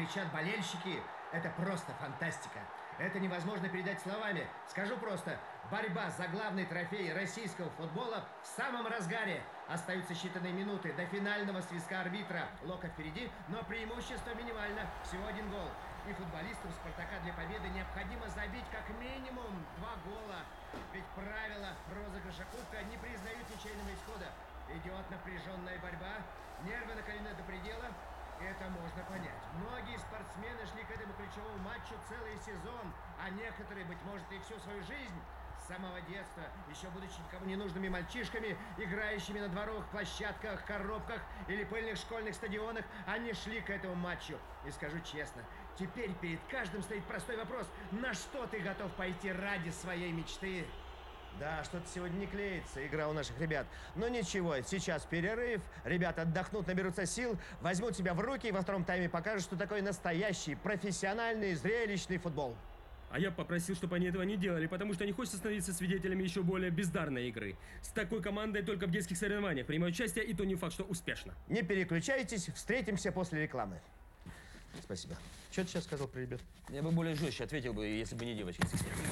кричат болельщики, это просто фантастика. Это невозможно передать словами. Скажу просто, борьба за главный трофей российского футбола в самом разгаре. Остаются считанные минуты до финального свистка арбитра. Лока впереди, но преимущество минимально. Всего 1 гол. И футболистам «Спартака» для победы необходимо забить как минимум 2 гола. Ведь правила розыгрыша кубка не признают ничейного исхода. Идет напряженная борьба, нервы накалены до предела. Это можно понять. Многие спортсмены шли к этому ключевому матчу целый сезон, а некоторые, быть может, и всю свою жизнь. С самого детства, еще будучи никому ненужными мальчишками, играющими на дворовых площадках, коробках или пыльных школьных стадионах, они шли к этому матчу. И скажу честно, теперь перед каждым стоит простой вопрос: на что ты готов пойти ради своей мечты? Да, что-то сегодня не клеится, игра у наших ребят. Но ничего, сейчас перерыв, ребята отдохнут, наберутся сил, возьмут себя в руки и во втором тайме покажут, что такое настоящий, профессиональный, зрелищный футбол. А я попросил, чтобы они этого не делали, потому что не хочется становиться свидетелями еще более бездарной игры. С такой командой только в детских соревнованиях принимаю участие, и то не факт, что успешно. Не переключайтесь, встретимся после рекламы. Спасибо. Что ты сейчас сказал про ребят? Я бы более жестче ответил бы, если бы не девочки.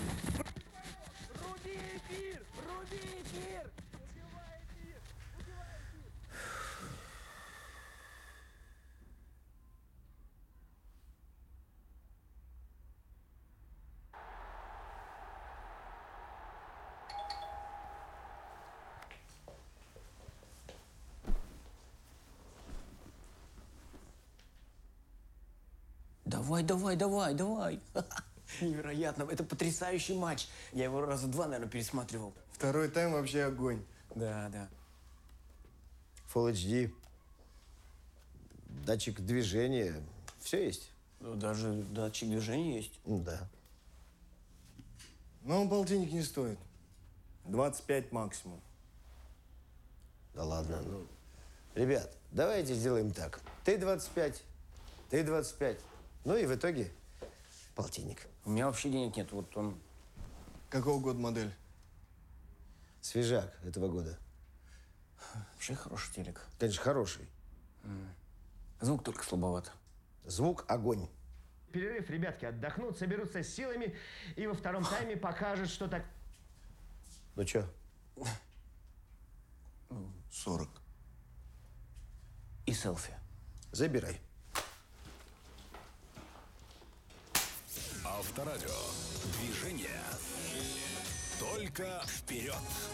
Руби эфир! Руби эфир! Убивай эфир! Убивай эфир! Давай. Невероятно. Это потрясающий матч. Я его раза 2, наверное, пересматривал. Второй тайм вообще огонь. Да. Full HD, датчик движения, все есть? Ну, даже датчик движения есть. Да. Но он полтинник не стоит. 25 максимум. Да ладно, ну. Ребят, давайте сделаем так. Ты 25, ты 25. Ну и в итоге полтинник. У меня вообще денег нет. Вот он. Какого года модель? Свежак этого года. Вообще хороший телек. Конечно, хороший. Звук только слабоват. Звук – огонь. Перерыв, ребятки отдохнут, соберутся с силами и во втором тайме покажут, что так... Ну чё? 40. И селфи. Забирай. Авторадио. Движение. Только вперед.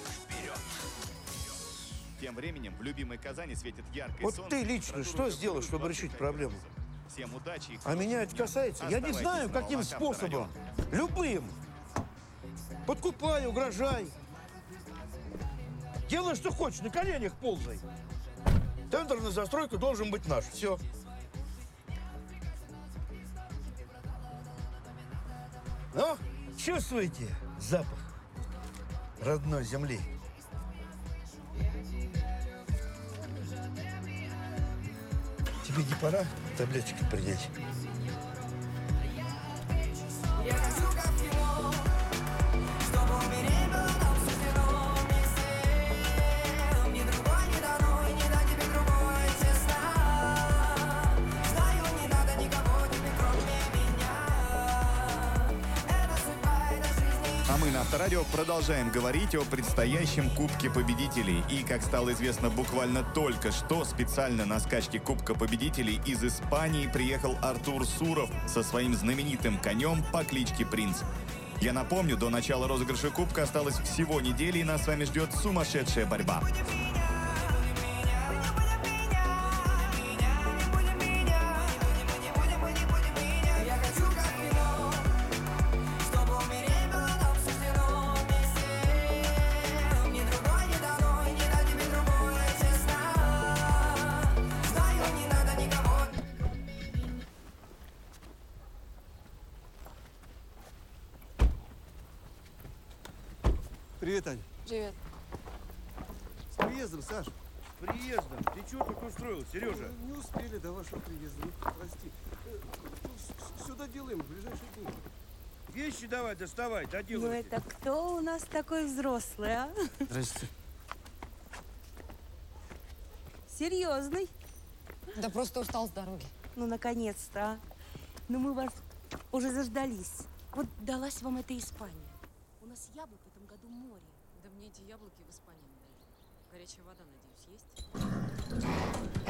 Тем временем в любимой Казани светит яркое Вот солнце. ты лично что сделал, чтобы решить проблему? Всем удачи и А меня это касается. Я не Оставайтесь знаю, на каким волнах способом. Авторадио. Любым. Подкупай, угрожай. Делай, что хочешь, на коленях ползай. Тендер на застройку должен быть наш. Все. Ну, чувствуете запах родной земли? Тебе не пора таблеточки принять? Я хочу как в кино, чтобы умереть было нам суждено вместе. Ни другой не дано, и не дать тебе другое, честно. Знаю, не надо никого тебе, кроме меня. Это судьба, это жизнь. А мы на Авторадио продолжаем говорить о предстоящем Кубке Победителей. И, как стало известно буквально только что, специально на скачке Кубка Победителей из Испании приехал Артур Суров со своим знаменитым конем по кличке Принц. Я напомню, до начала розыгрыша Кубка осталось всего неделя, и нас с вами ждет сумасшедшая борьба. Я хочу как в кино, чтобы умереть было нам суждено вместе. Ни другой не дано, и не дать тебе другое, честно. Знаю, не надо никого. Привет, Ань. Привет. С приездом, Саш. С приездом. Ты чего тут устроил, Сережа? Не успели до вашего приезда. Ну, прости. Все доделаем в ближайшие дни. Вещи давай, доставай, Ну доделывай. это кто у нас такой взрослый, а? Здрасте. Серьезный. Да просто устал с дороги. Ну, наконец-то, а. Ну мы вас уже заждались. Вот далась вам эта Испания. У нас яблок в этом году море. Да мне эти яблоки в Испании не дают. Горячая вода, надеюсь, есть?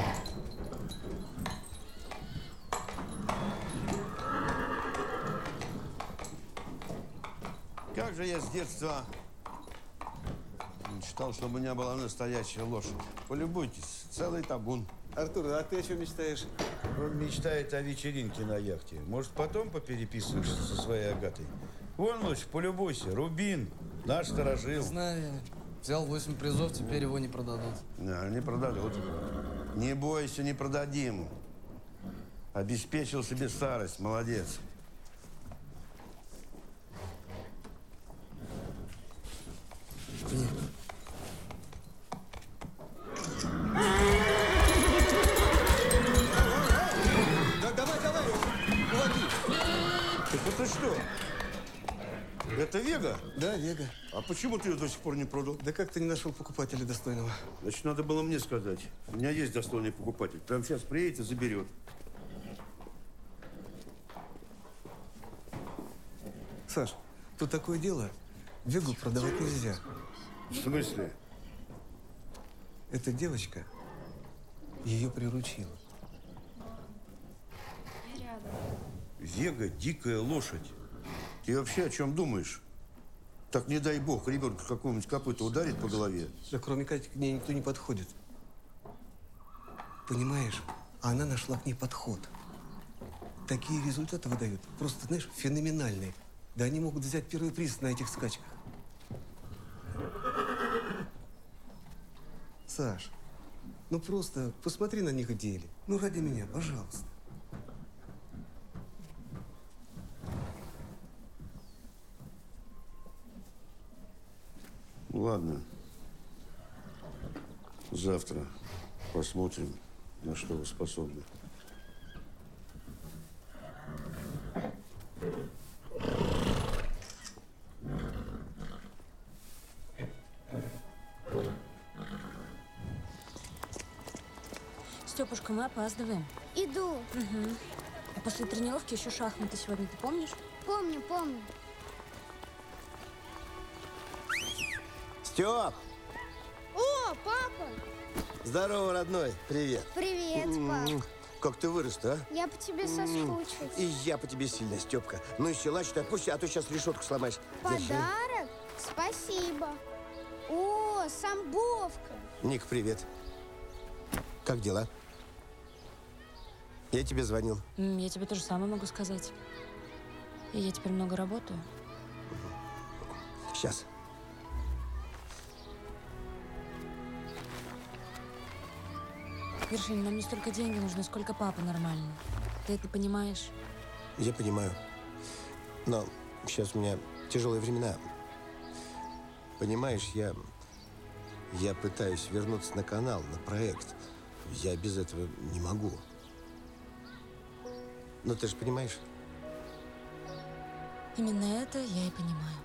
Как же я с детства мечтал, чтобы у меня была настоящая лошадь. Полюбуйтесь, целый табун. Артур, а ты о чем мечтаешь? Он мечтает о вечеринке на яхте. Может, потом попереписываешься со своей Агатой? Вон лучше, полюбуйся. Рубин, наш сторожил. Знаю. Взял 8 призов, теперь его не продадут. Да, не продадут. Не бойся, не продадим. Обеспечил себе старость. Молодец. Да, давай, уводи. Так это что? Это Вега? Да, Вега. А почему ты ее до сих пор не продал? Да как ты не нашел покупателя достойного? Значит, надо было мне сказать. У меня есть достойный покупатель. Прямо сейчас приедет и заберет. Саш, тут такое дело. Вегу продавать нельзя. В смысле? Эта девочка ее приручила. Вега – дикая лошадь. Ты вообще о чем думаешь? Так, не дай бог, ребенка какого-нибудь копыта ударит по голове. Да кроме Кати к ней никто не подходит. Понимаешь, она нашла к ней подход. Такие результаты выдают, просто, знаешь, феноменальные. Да они могут взять первый приз на этих скачках. Саш, ну просто посмотри на них в деле. Ну ради меня, пожалуйста. Ладно. Завтра посмотрим, на что вы способны. Степушка, мы опаздываем. Иду. Угу. А после тренировки еще шахматы сегодня, ты помнишь? Помню. Степ! О, папа! Здорово, родной. Привет. Привет, пап. Как ты вырос-то, а? Я по тебе соскучилась. И я по тебе сильно, Степка. Ну и силач-то отпусти, а то сейчас решетку сломаешь. Держи. Подарок? Спасибо. О, самбовка. Ник, привет. Как дела? Я тебе звонил. Я тебе то же самое могу сказать. И я теперь много работаю. Сейчас. Вершин, нам не столько деньги нужны, сколько папа нормальный. Ты это понимаешь? Я понимаю. Но сейчас у меня тяжелые времена. Понимаешь, я пытаюсь вернуться на канал, на проект. Я без этого не могу. Но ты же понимаешь? Именно это я и понимаю.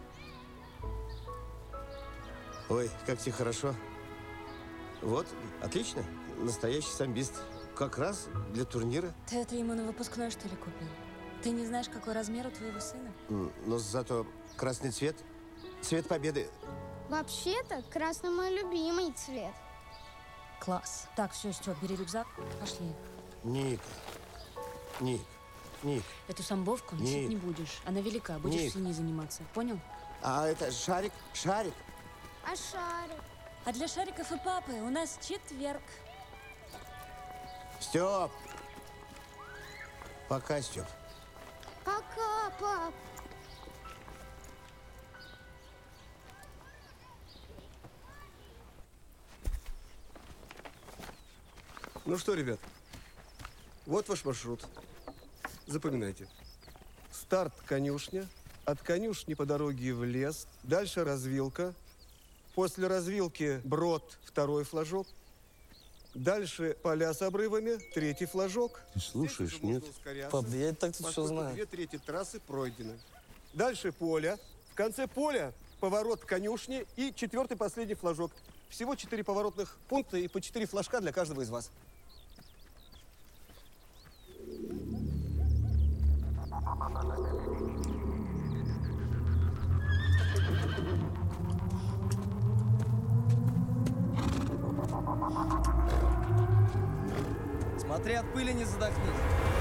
Ой, как тебе хорошо. Вот, отлично. Настоящий самбист. Как раз для турнира. Ты это ему на выпускной, что ли, купил? Ты не знаешь, какой размер у твоего сына? Но зато красный цвет. Цвет победы. Вообще-то, красный мой любимый цвет. Класс. Так, все, Степ, бери рюкзак. Пошли. Ник. Эту самбовку носить Ник. не будешь. Она велика, будешь Ник. с ней заниматься. Понял? А это шарик? Шарик. А шарик? А для шариков и папы у нас четверг. Степ. Пока, Степ. Пока, пап. Ну что, ребят, вот ваш маршрут. Запоминайте. Старт конюшня. От конюшни по дороге в лес. Дальше развилка. После развилки брод, второй флажок. Дальше поля с обрывами, третий флажок. Ты слушаешь, нет? Пап, да я и так тут все знаю. 2/3 трассы пройдены. Дальше поле. В конце поля поворот к конюшне и 4-й последний флажок. Всего 4 поворотных пункта и по 4 флажка для каждого из вас. Смотри, от пыли не задохнись.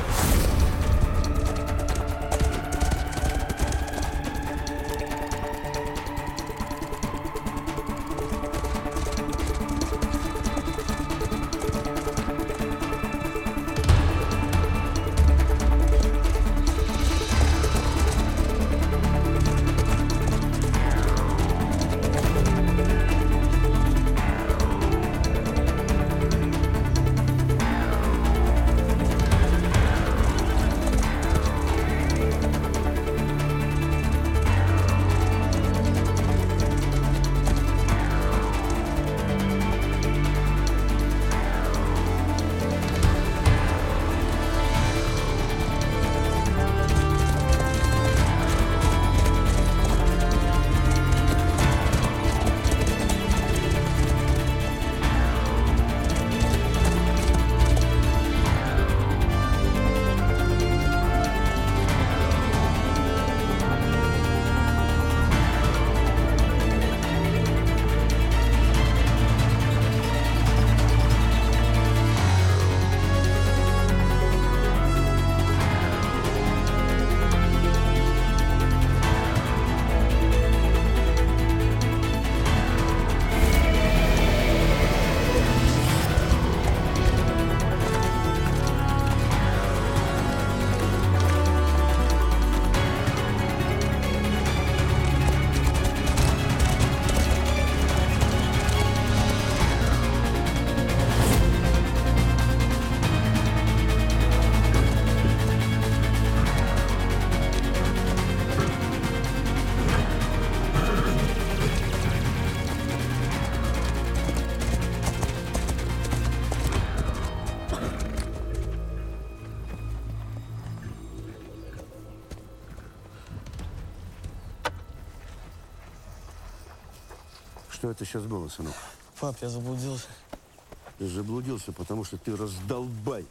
Что это сейчас было, сынок? Пап, я заблудился. Ты заблудился, потому что ты раздолбай.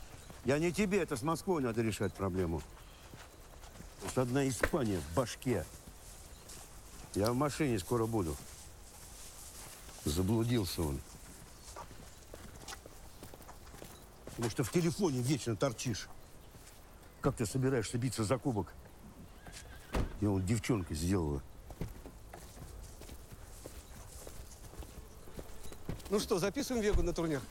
Я не тебе, это с Москвой надо решать проблему. Потому что одна Испания в башке. Я в машине скоро буду. Заблудился он. Потому что в телефоне вечно торчишь. Как ты собираешься биться за кубок? Я вот девчонка сделала. Ну что, записываем Вегу на турнир?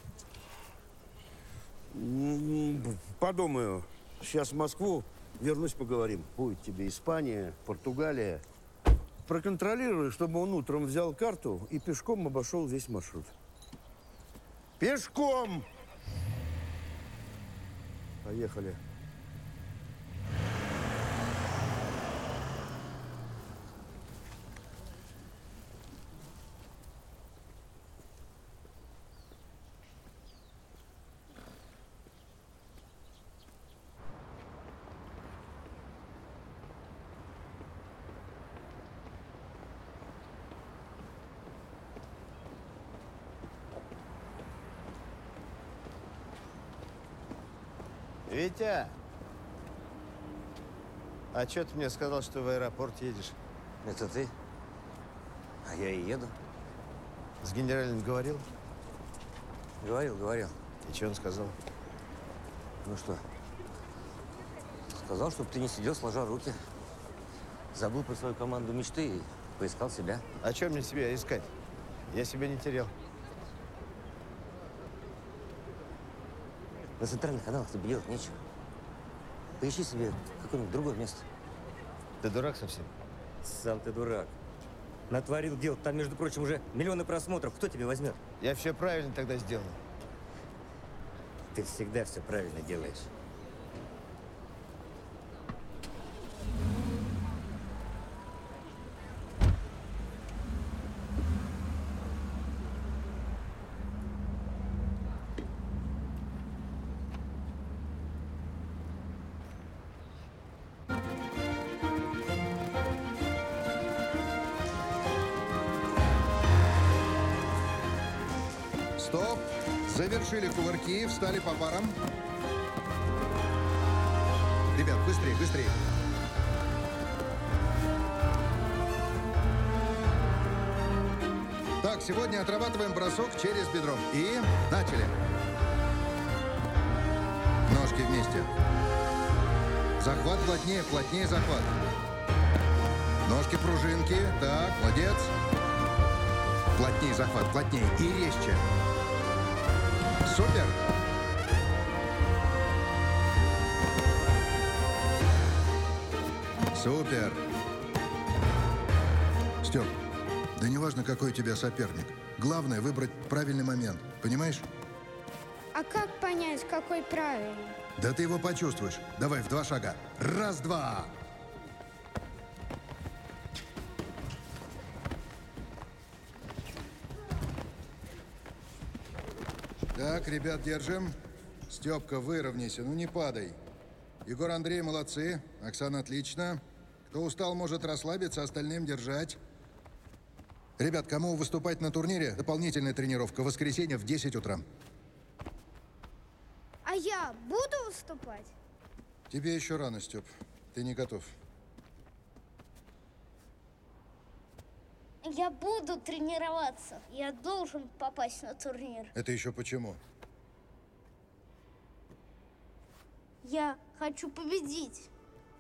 Подумаю. Сейчас в Москву вернусь, поговорим. Будет тебе Испания, Португалия. Проконтролирую, чтобы он утром взял карту и пешком обошел весь маршрут. Пешком! Поехали. Витя! А что ты мне сказал, что в аэропорт едешь? Это ты? А я и еду. С генеральным говорил? Говорил. И что он сказал? Ну что? Сказал, чтобы ты не сидел сложа руки. Забыл про свою команду мечты и поискал себя. А что мне себя искать? Я себя не терял. На центральных каналах тебе делать нечего. Поищи себе какое-нибудь другое место. Ты дурак совсем? Сам ты дурак. Натворил дел. Там, между прочим, уже миллионы просмотров. Кто тебе возьмет? Я все правильно тогда сделал. Ты всегда все правильно делаешь. Стоп! Завершили кувырки, встали по парам. Ребят, быстрее, быстрее. Так, сегодня отрабатываем бросок через бедро. И начали. Ножки вместе. Захват плотнее, плотнее захват. Ножки пружинки. Так, молодец. Плотнее захват, плотнее и резче. Супер. Супер. Степ, да не важно, какой у тебя соперник. Главное выбрать правильный момент. Понимаешь? А как понять, какой правильный? Да ты его почувствуешь. Давай в 2 шага. Раз, два. Так, ребят, держим. Степка, выровняйся, ну не падай. Егор, Андрей, молодцы. Оксана, отлично. Кто устал, может расслабиться, остальным держать. Ребят, кому выступать на турнире, дополнительная тренировка в воскресенье в 10 утра. А я буду выступать? Тебе еще рано, Степ. Ты не готов. Я буду тренироваться. Я должен попасть на турнир. Это еще почему? Я хочу победить.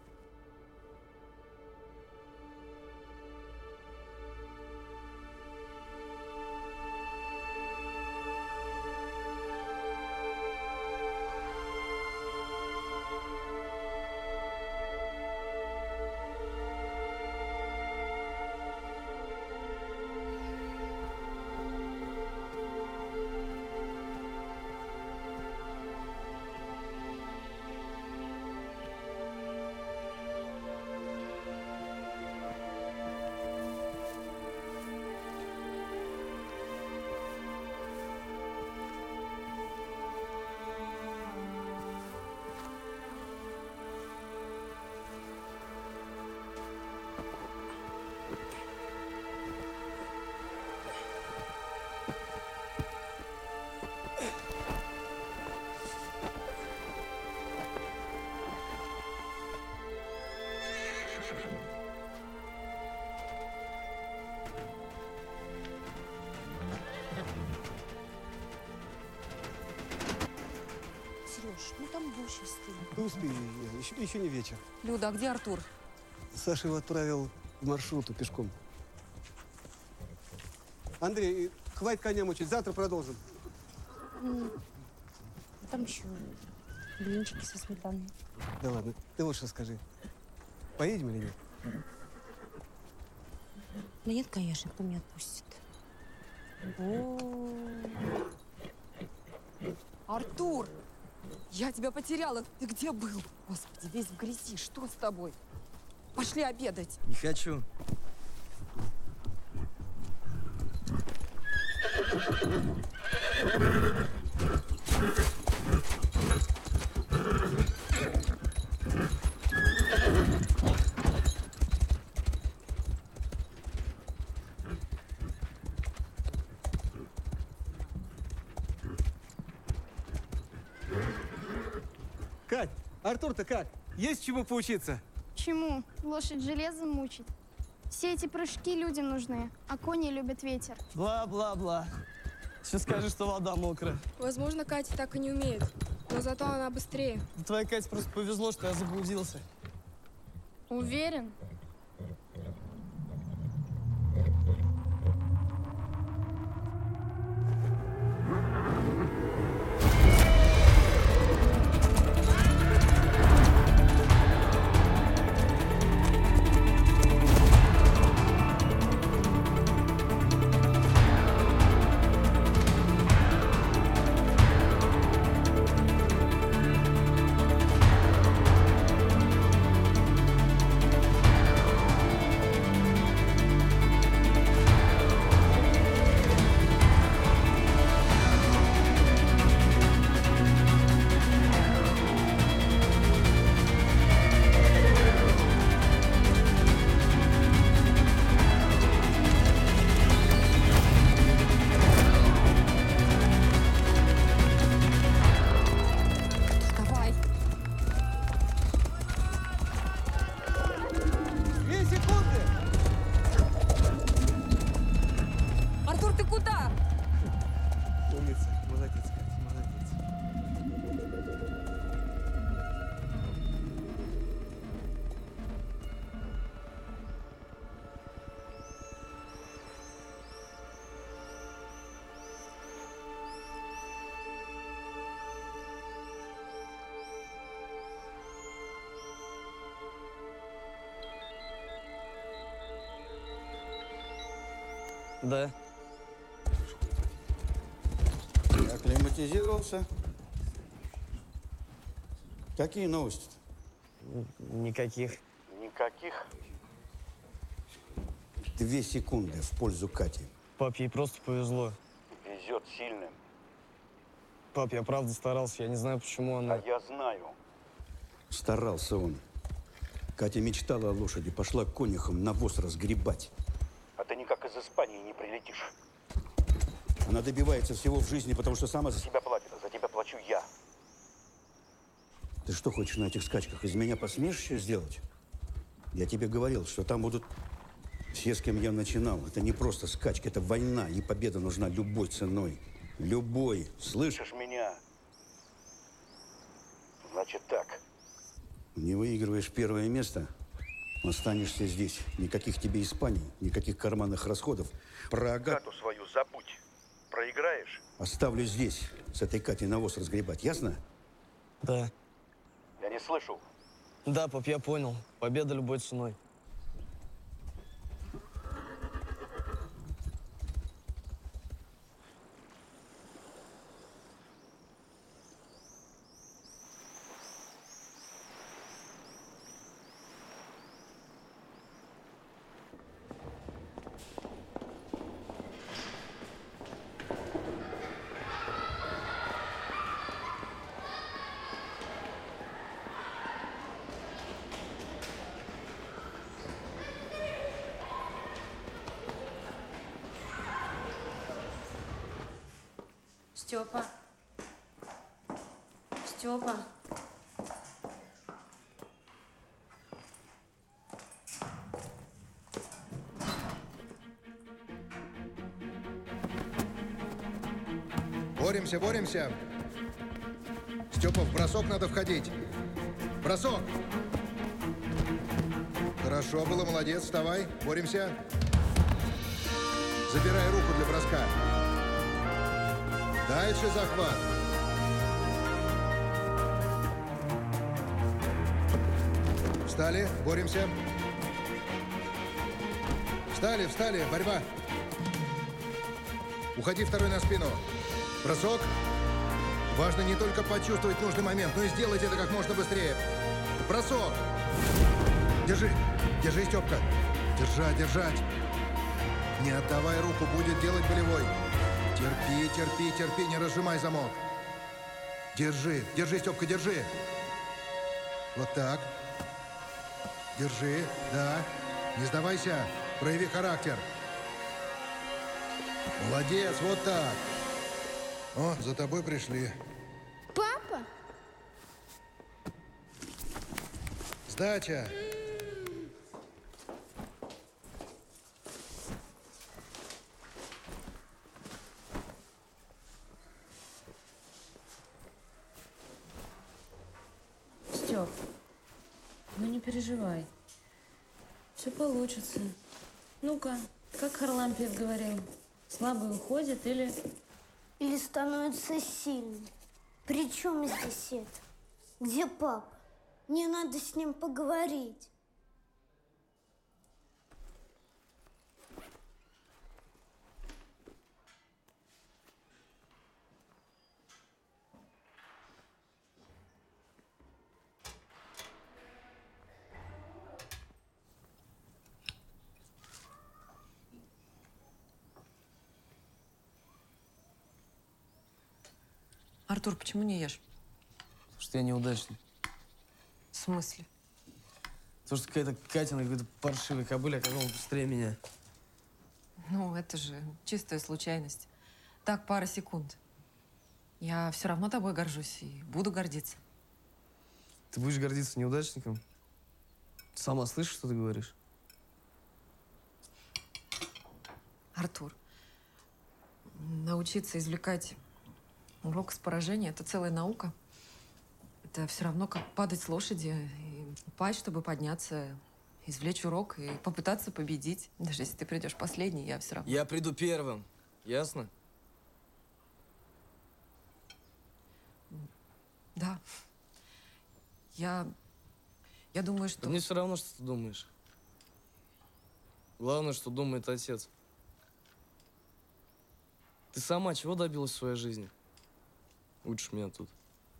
Сереж, ну там дождь стоит. Ну, успею, еще не вечер. Люда, а где Артур? Саша его отправил в маршруту пешком. Андрей, хватит коня мучить, завтра продолжим. Там еще блинчики со сметаной. Да ладно, ты вот что скажи. Поедем или нет? Да нет, конечно, кто меня отпустит. Артур! Я тебя потеряла. Ты где был? Господи, весь в грязи. Что с тобой? Пошли обедать. Не хочу. Кать, Артур-то как? Есть чему поучиться? Чему? Лошадь железом мучить. Все эти прыжки людям нужны, а кони любят ветер. Бла-бла-бла. Сейчас скажешь, что вода мокрая. Возможно, Катя так и не умеет, но зато она быстрее. Твоей Кате просто повезло, что я заблудился. Уверен? умница. Молодец, Катя, молодец. Да. Акклиматизировался. Какие новости? Никаких. Никаких? 2 секунды в пользу Кати. Пап, ей просто повезло. Везет сильно. Пап, я правда старался, я не знаю, почему она... я знаю. Старался он. Катя мечтала о лошади, пошла к конюхам навоз разгребать. А ты никак из Испании не прилетишь. Она добивается всего в жизни, потому что сама за себя платит, а за тебя плачу я. Ты что, хочешь на этих скачках из меня посмешище сделать? Я тебе говорил, что там будут все, с кем я начинал. Это не просто скачки, это война, и победа нужна любой ценой. Любой. Слышишь меня? Значит так. Не выигрываешь первое место, останешься здесь. Никаких тебе Испаний, никаких карманных расходов. Про Агату свою забудь. Проиграешь? Оставлю здесь, с этой Катей навоз разгребать. Ясно? Да. Я не слышу. Да, пап, я понял. Победа любой ценой. Степа. Степа. Боремся, боремся. Степа, в бросок надо входить. Бросок. Хорошо было, молодец, вставай, боремся. Забирай руку для броска. Дальше захват. Встали, боремся. Встали, встали, борьба. Уходи второй на спину. Бросок. Важно не только почувствовать нужный момент, но и сделать это как можно быстрее. Бросок. Держи. Держи, Степка. Держать, держать. Не отдавай руку, будет делать болевой. Терпи, терпи, терпи, не разжимай замок. Держи, держи, Степка, держи. Вот так. Держи, да. Не сдавайся, прояви характер. Молодец, вот так. О, за тобой пришли. Папа? Сдача. Степ, ну не переживай. Все получится. Ну-ка, как Харлампиев говорил, слабый уходит или... Или становится сильным. При чем здесь это? Где папа? Мне надо с ним поговорить. Артур, почему не ешь? Потому что я неудачный. В смысле? Потому что какая-то Катина, какой-то паршивый кобыль оказалась быстрее меня. Ну, это же чистая случайность. Так, пара секунд. Я все равно тобой горжусь и буду гордиться. Ты будешь гордиться неудачником? Сама слышишь, что ты говоришь? Артур, научиться извлекать Урок с поражения – это целая наука. Это все равно, как падать с лошади, и упасть, чтобы подняться, извлечь урок и попытаться победить. Даже если ты придешь последний, я все равно… Я приду первым. Ясно? Да. Я думаю, что… Мне все равно, что ты думаешь. Главное, что думает отец. Ты сама чего добилась в своей жизни? Учишь меня тут.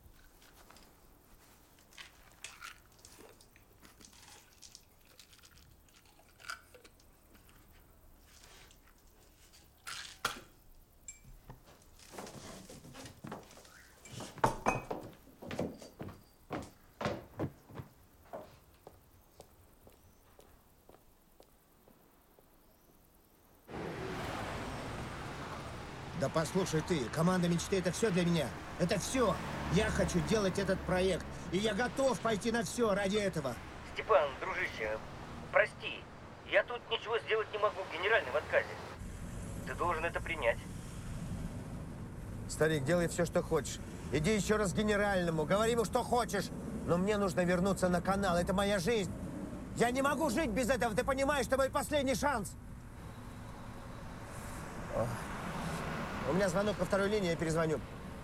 Да послушай ты, команда мечты — это все для меня. Это все. Я хочу делать этот проект. И я готов пойти на все ради этого. Степан, дружище, прости. Я тут ничего сделать не могу, генеральный в отказе. Ты должен это принять. Старик, делай все, что хочешь. Иди еще раз к генеральному, говори ему, что хочешь. Но мне нужно вернуться на канал. Это моя жизнь. Я не могу жить без этого. Ты понимаешь, это мой последний шанс. У меня звонок по второй линии, я перезвоню.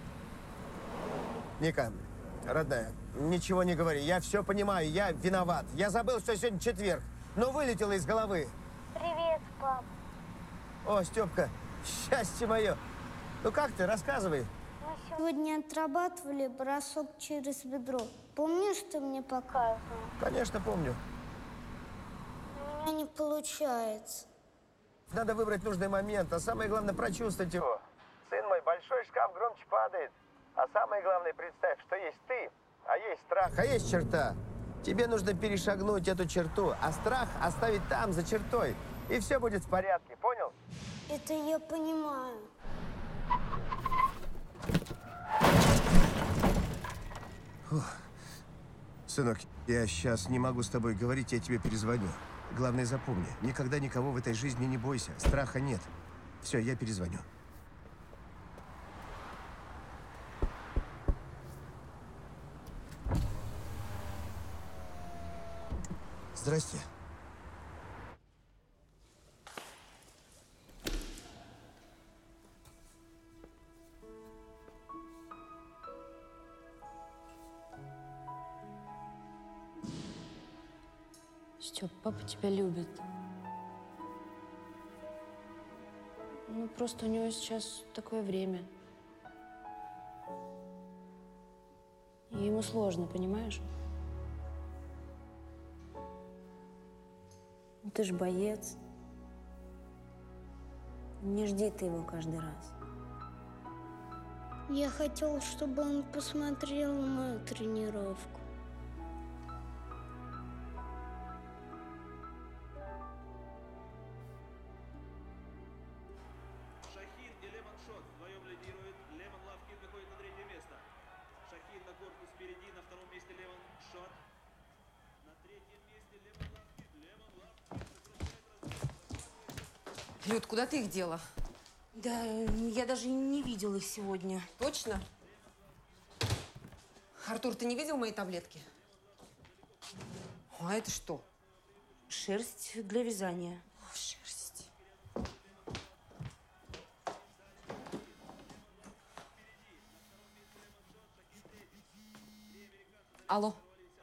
Ника, родная, ничего не говори. Я все понимаю, я виноват. Я забыл, что сегодня четверг. Но вылетело из головы. Привет, пап. О, Степка, счастье мое. Ну как ты, рассказывай. Мы сегодня отрабатывали бросок через бедро. Помнишь, ты мне показывал? Конечно, помню. У меня не получается. Надо выбрать нужный момент, а самое главное прочувствовать его. Сын мой, большой шкаф громче падает. А самое главное, представь, что есть ты, а есть страх, а есть черта. Тебе нужно перешагнуть эту черту, а страх оставить там, за чертой. И все будет в порядке, понял? Это я понимаю. Фух. Сынок, я сейчас не могу с тобой говорить, я тебе перезвоню. Главное, запомни, никогда никого в этой жизни не бойся, страха нет. Все, я перезвоню. Здрасте. Степ, папа тебя любит. Ну, просто у него сейчас такое время. И ему сложно, понимаешь? Ты ж боец. Не жди ты его каждый раз. Я хотел, чтобы он посмотрел мою тренировку. Шахин и Лемон Шот вдвоем лидируют. Лемон Лавкин выходит на третье место. Шахин на корпус впереди, на втором месте Лемон Шот. На третьем месте Лемон Лавкин. Лемон Лавкин. Люд, куда ты их дела? Да, я даже не видела их сегодня. Точно? Артур, ты не видел мои таблетки? А это что? Шерсть для вязания. Шерсть. Алло.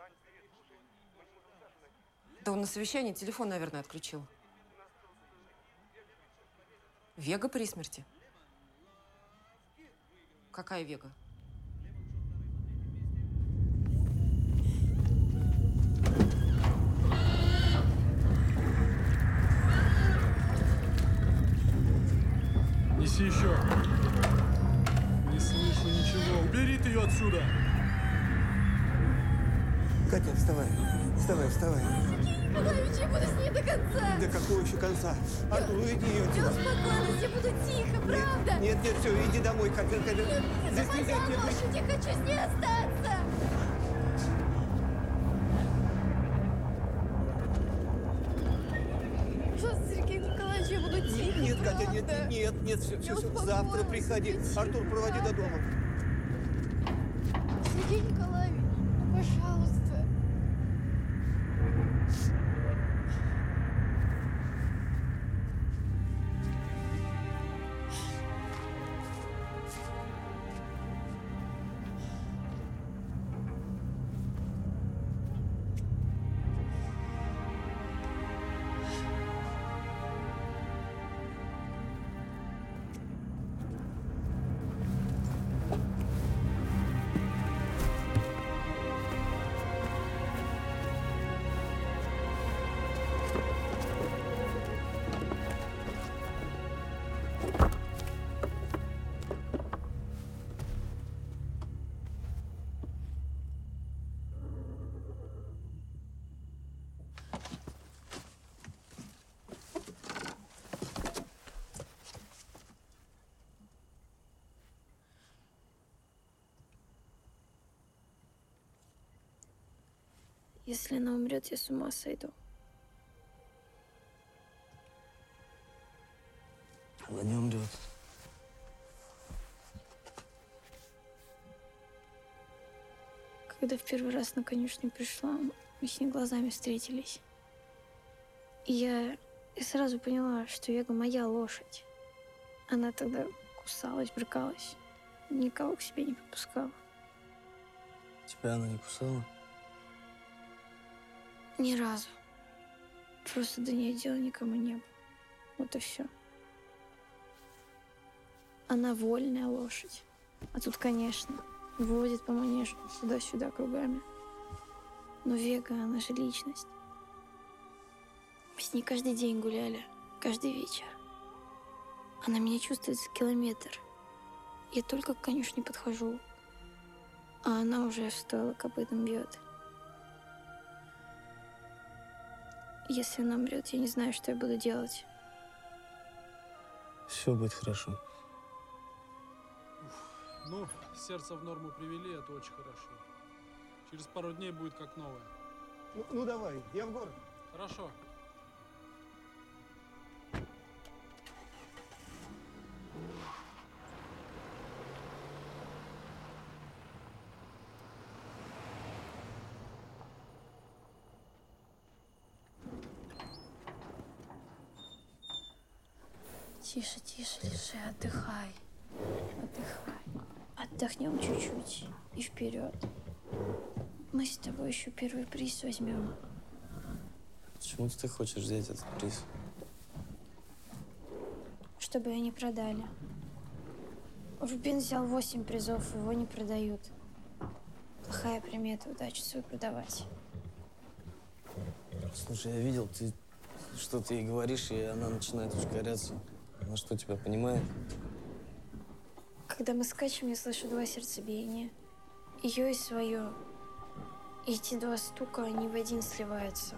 Да он на совещании телефон, наверное, отключил. Вега при смерти? Какая Вега? Неси еще. Не слышу ничего. Убери ты ее отсюда. Катя, вставай. Вставай, вставай. Павлович, я буду с ней до конца. До какого еще конца? Артур, уведи ее Я отсюда. успокоилась, я буду тихо, правда? Нет, нет, все, иди домой, Катя. Нет, Здесь нельзя я лошадь, я хочу с ней остаться. Пожалуйста, Сергей Николаевич, я буду тихо, Нет, Катя, правда? нет, все, завтра приходи. Артур, проводи до дома. Сергей Николаевич, ну, пожалуйста. Если она умрет, я с ума сойду. Она не умрет. Когда в первый раз на конюшню пришла, мы с ней глазами встретились. И я сразу поняла, что Вега моя лошадь. Она тогда кусалась, брыкалась. Никого к себе не подпускала. Тебя она не кусала? Ни разу. Просто до нее дела никому не было. Вот и все. Она вольная лошадь. А тут, конечно, водит по манежу туда-сюда кругами. Но Вега, она же личность. Мы с ней каждый день гуляли, каждый вечер. Она меня чувствует за километр. Я только к конюшне подхожу, а она уже в стойло копытом бьет. Если она умрет, я не знаю, что я буду делать. Все будет хорошо. Ну, сердце в норму привели, это очень хорошо. Через пару дней будет как новое. Ну давай, я в город. Хорошо. Тише, тише, лежи, отдыхай. Отдыхай. Отдохнем чуть-чуть и вперед. Мы с тобой еще первый приз возьмем. Почему ты хочешь взять этот приз? Чтобы ее не продали. Рубин взял 8 призов, его не продают. Плохая примета, удачу свою продавать. Слушай, я видел, ты что-то ей говоришь, и она начинает ускоряться. Она что, тебя понимает? Когда мы скачем, я слышу 2 сердцебиения. Ее и свое. И эти 2 стука, они в один сливаются.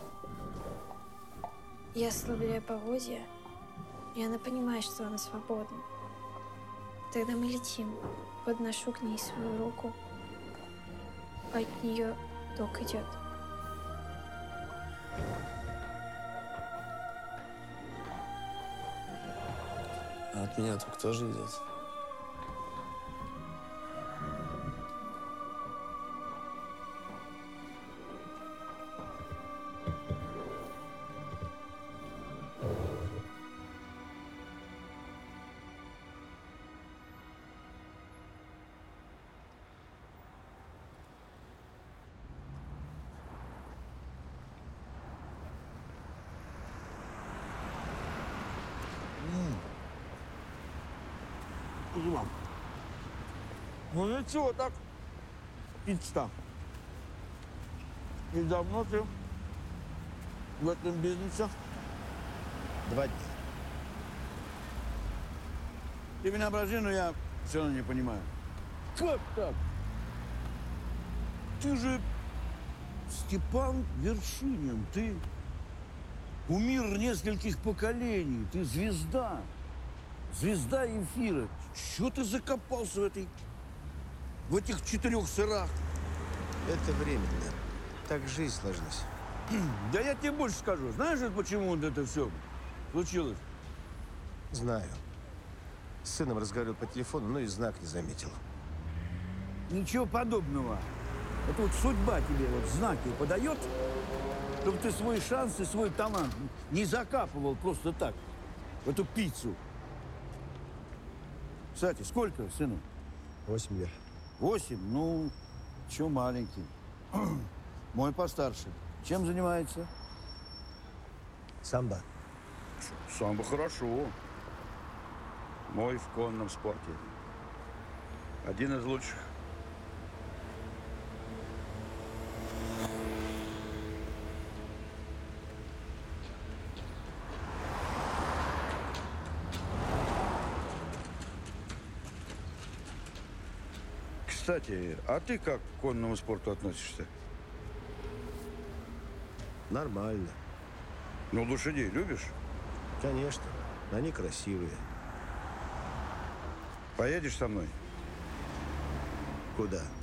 Я ослабляю поводья, и она понимает, что она свободна. Тогда мы летим. Подношу к ней свою руку, а от нее ток идет. А от меня ток тоже идет. Ну ничего, так пицца. И давно ты в этом бизнесе? 2 дня. Ты меня ображи, но я все равно не понимаю. Как так? Ты же Степан Вершинин, ты кумир нескольких поколений, ты звезда. Звезда эфира. Чего ты закопался в этих 4 сырах? Это временно. Так жизнь сложилась. Да я тебе больше скажу. Знаешь, почему это все случилось? Знаю. С сыном разговаривал по телефону, но и знак не заметил. Ничего подобного. Это вот судьба тебе вот знаки подает, чтобы ты свой шанс и свой талант не закапывал просто так в эту пиццу. Кстати, сколько сыну? 8 лет. 8? Ну, чё маленький. Мой постарше. Чем занимается? Самбо. Самбо хорошо. Мой в конном спорте. Один из лучших. Кстати, а ты как к конному спорту относишься? Нормально. Ну, лошадей любишь? Конечно. Они красивые. Поедешь со мной? Куда?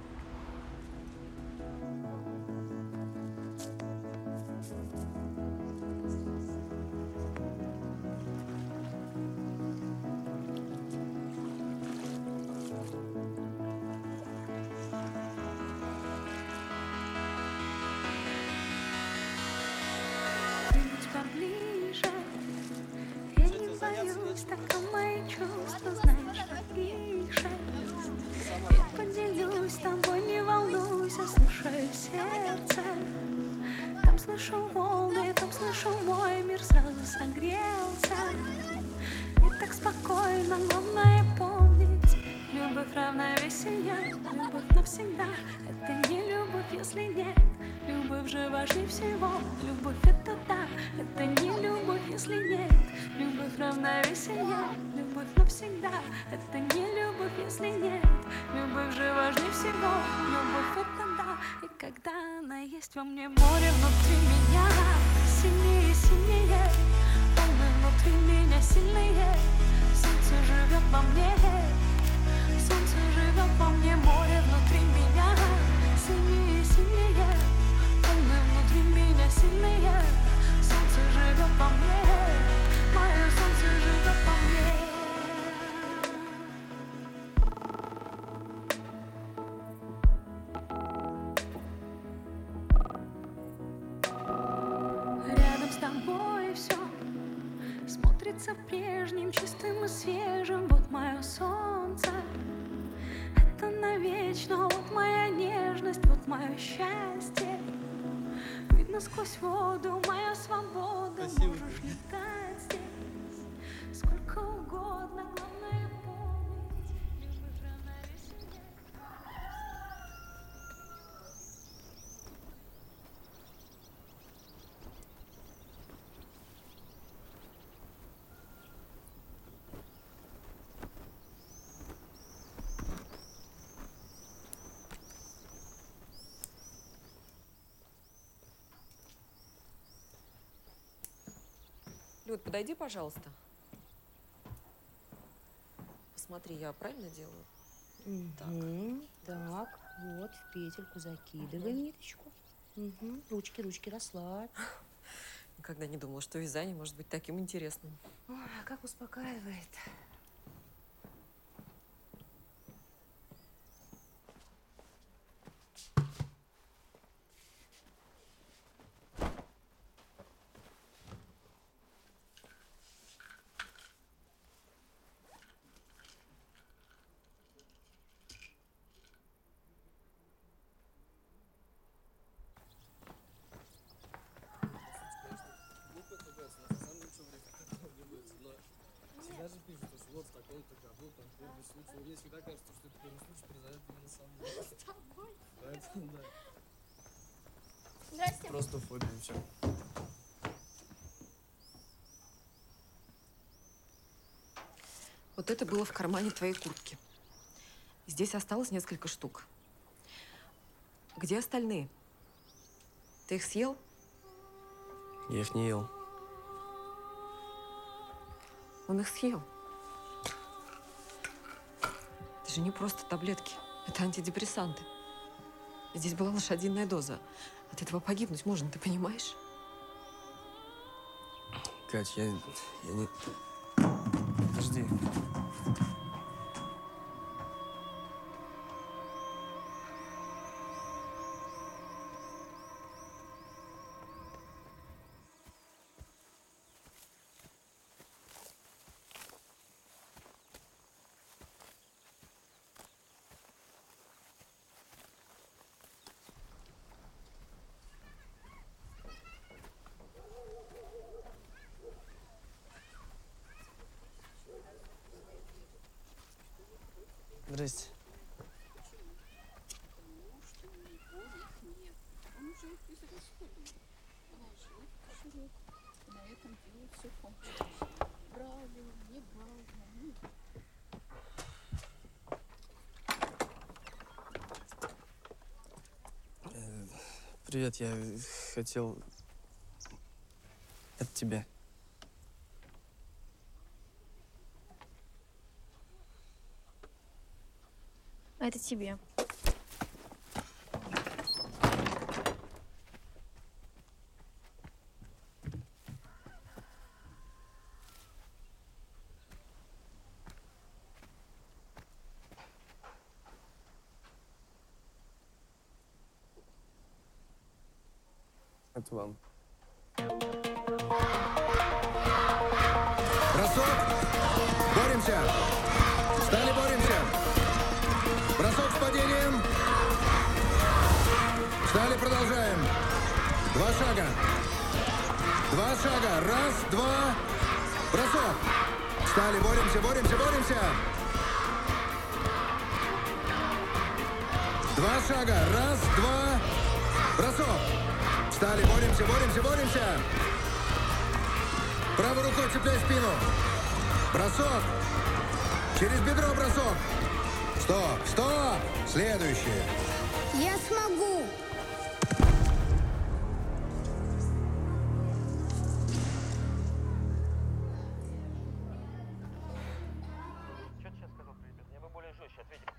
Быть поближе, я не боюсь, так и мои чувства, знаешь, тише. Я поделюсь с тобой, не волнуйся, слушай сердце. Там слышу волны, там слышу мой мир, сразу согрелся. И так спокойно, главное помнить, любовь равновесие, любовь навсегда. Это не любовь, если нет. Любовь же важнее всего. Любовь это да, это не любовь, если нет. Любовь равновесие, любовь навсегда. Это не любовь, если нет. Любовь же важнее всего. Любовь это да. И когда она есть во мне, море внутри меня сильнее, сильнее. Волны внутри меня сильные. Солнце живет во мне. Солнце живет во мне, море внутри меня сильнее, сильнее. Волны внутри меня сильные. Солнце живет во мне. Мое солнце живет во мне. Рядом с тобой все смотрится прежним, чистым и свежим. Вот мое солнце, это навечно. Вот моя нежность, вот мое счастье. Видно сквозь воду, моя свобода. Можешь летать здесь сколько угодно, главное помнить. Любовь равновесие. Люд, подойди, пожалуйста. Посмотри, я правильно делаю? Так, вот, в петельку закидываем ниточку. Ручки, ручки, расслабь. Никогда не думала, что вязание может быть таким интересным. Ой, а как успокаивает. Всегда же пишут, что вот в таком-то году, там, первый случай. Мне всегда кажется, что это первый случай произойдет именно со мной. С тобой? Поэтому, да. Здрасте. Просто фобия, все. Вот это было в кармане твоей куртки. Здесь осталось несколько штук. Где остальные? Ты их съел? Я их не ел. Он их съел. Это же не просто таблетки. Это антидепрессанты. Здесь была лошадиная доза. От этого погибнуть можно, ты понимаешь? Кать, я не... Подожди. 6. Привет, я хотел от тебя. Это тебе. Это вам. Бросок. Боремся. Встали, боремся. Бросок с падением. Встали, продолжаем. 2 шага. 2 шага. Раз, два. Бросок. Встали, боремся, боремся, боремся. 2 шага. Раз, два. Бросок. Встали, боремся, боремся, боремся. Правой рукой цепляй спину. Бросок. Через бедро бросок. Стоп, стоп. Следующее. Я смогу. Что ты сейчас сказал, ребят? Я бы более жестче ответил.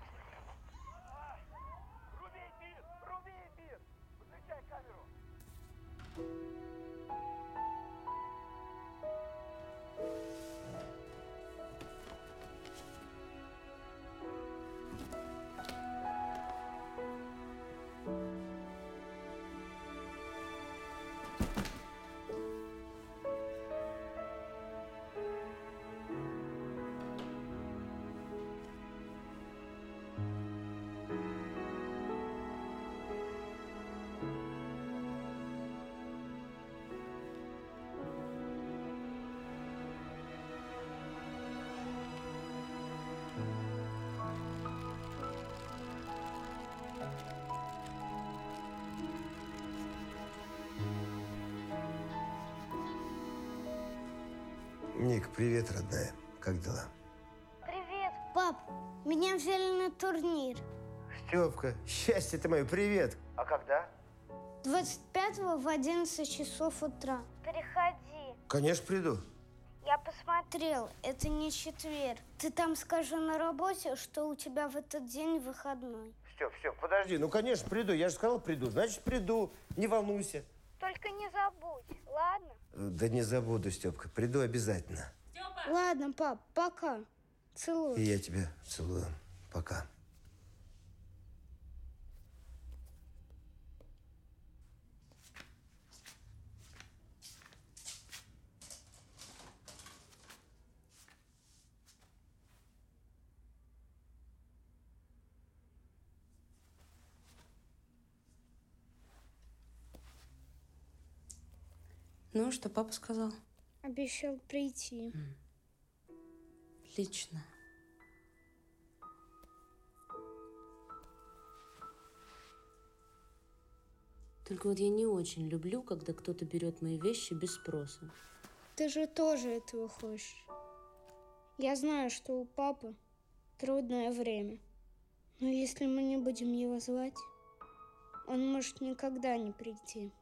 Руби эфир! Руби эфир! Выключай камеру! Ник, привет, родная. Как дела? Привет, пап. Меня взяли на турнир. Степка, счастье ты мое, привет. А когда? 25-го в 11 часов утра. Приходи. Конечно, приду. Я посмотрел, это не четверг. Ты там скажи на работе, что у тебя в этот день выходной. Степ, подожди. Ну, конечно, приду. Я же сказал, приду. Значит, приду. Не волнуйся. Только не забудь, ладно? Да не забуду, Степка. Приду обязательно. Ладно, пап, пока. Целую. И я тебя целую. Пока. Ну, что папа сказал? Обещал прийти. Отлично. Только вот я не очень люблю, когда кто-то берет мои вещи без спроса. Ты же тоже этого хочешь. Я знаю, что у папы трудное время. Но если мы не будем его звать, он может никогда не прийти.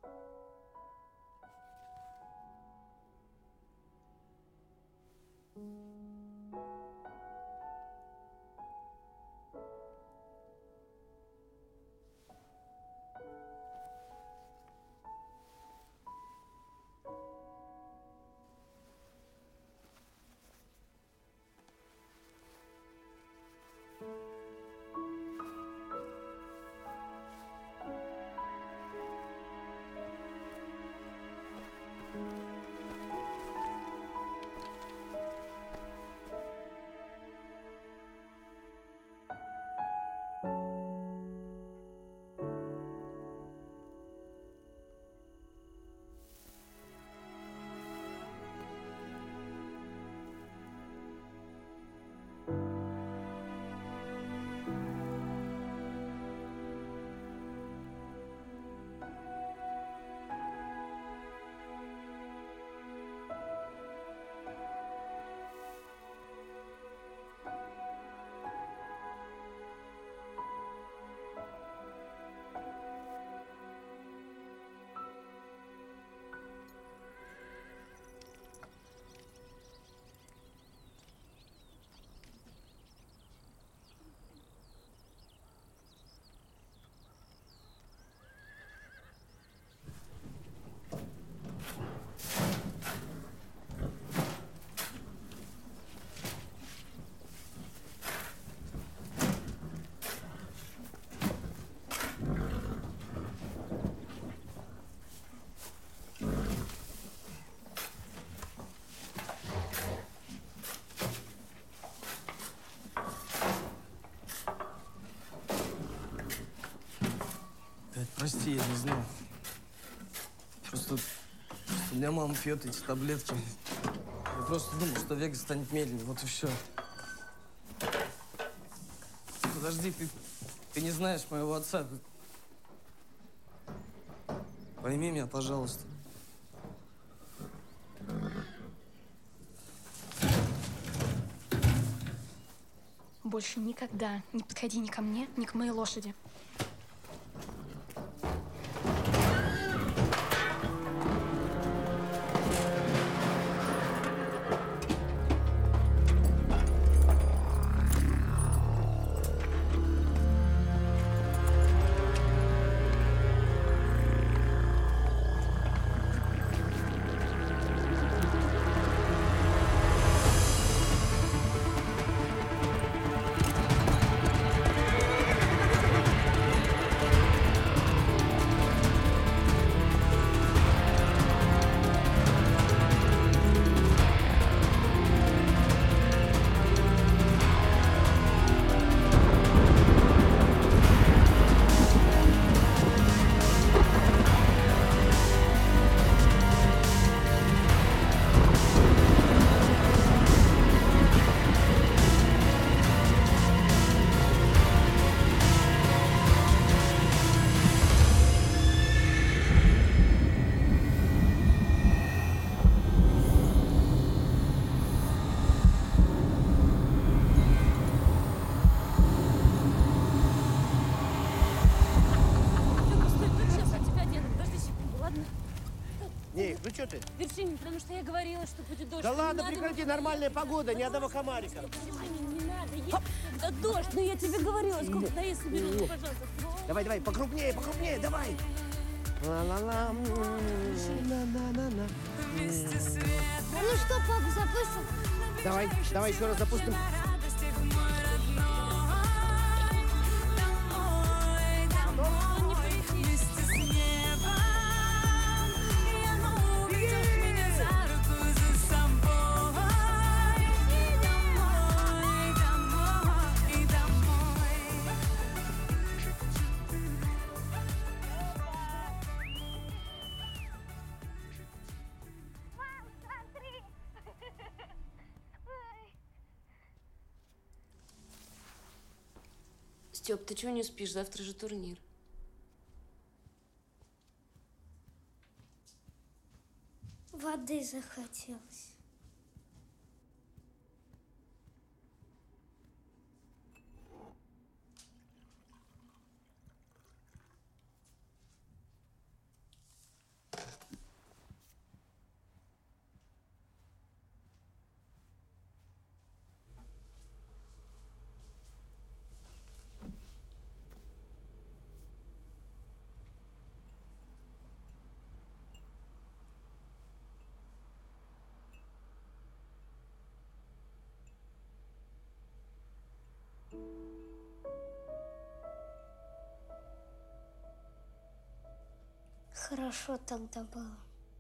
Прости, я не знал. Просто у меня мама пьет эти таблетки. Я просто думал, что Вега станет медленнее, вот и все. Подожди, ты не знаешь моего отца. Пойми меня, пожалуйста. Больше никогда не подходи ни ко мне, ни к моей лошади. Ну что ты? Вершинин, потому что я говорила, что будет дождь. Да ладно, прекрати, нормальная погода, ни одного комарика. Не надо, когда дождь, но я тебе говорила, сколько да я соберу, ну, пожалуйста. Давай, давай, покрупнее, покрупнее, давай. Ла-ла-ла. Ну что, папа, запустим? Давай, давай еще раз запустим. Степ, ты чего не спишь? Завтра же турнир. Воды захотелось. Хорошо тогда было.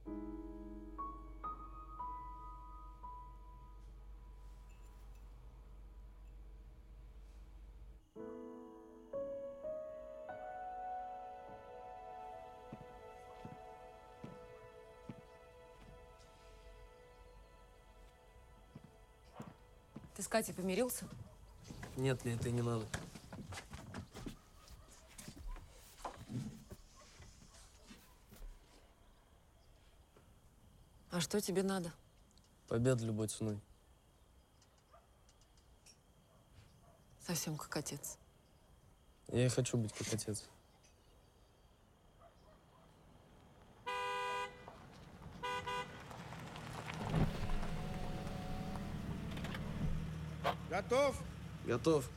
Ты с Катей помирился? Нет, мне это не надо. А что тебе надо? Победа любой ценой. Совсем как отец. Я и хочу быть как отец. Готов? Готов.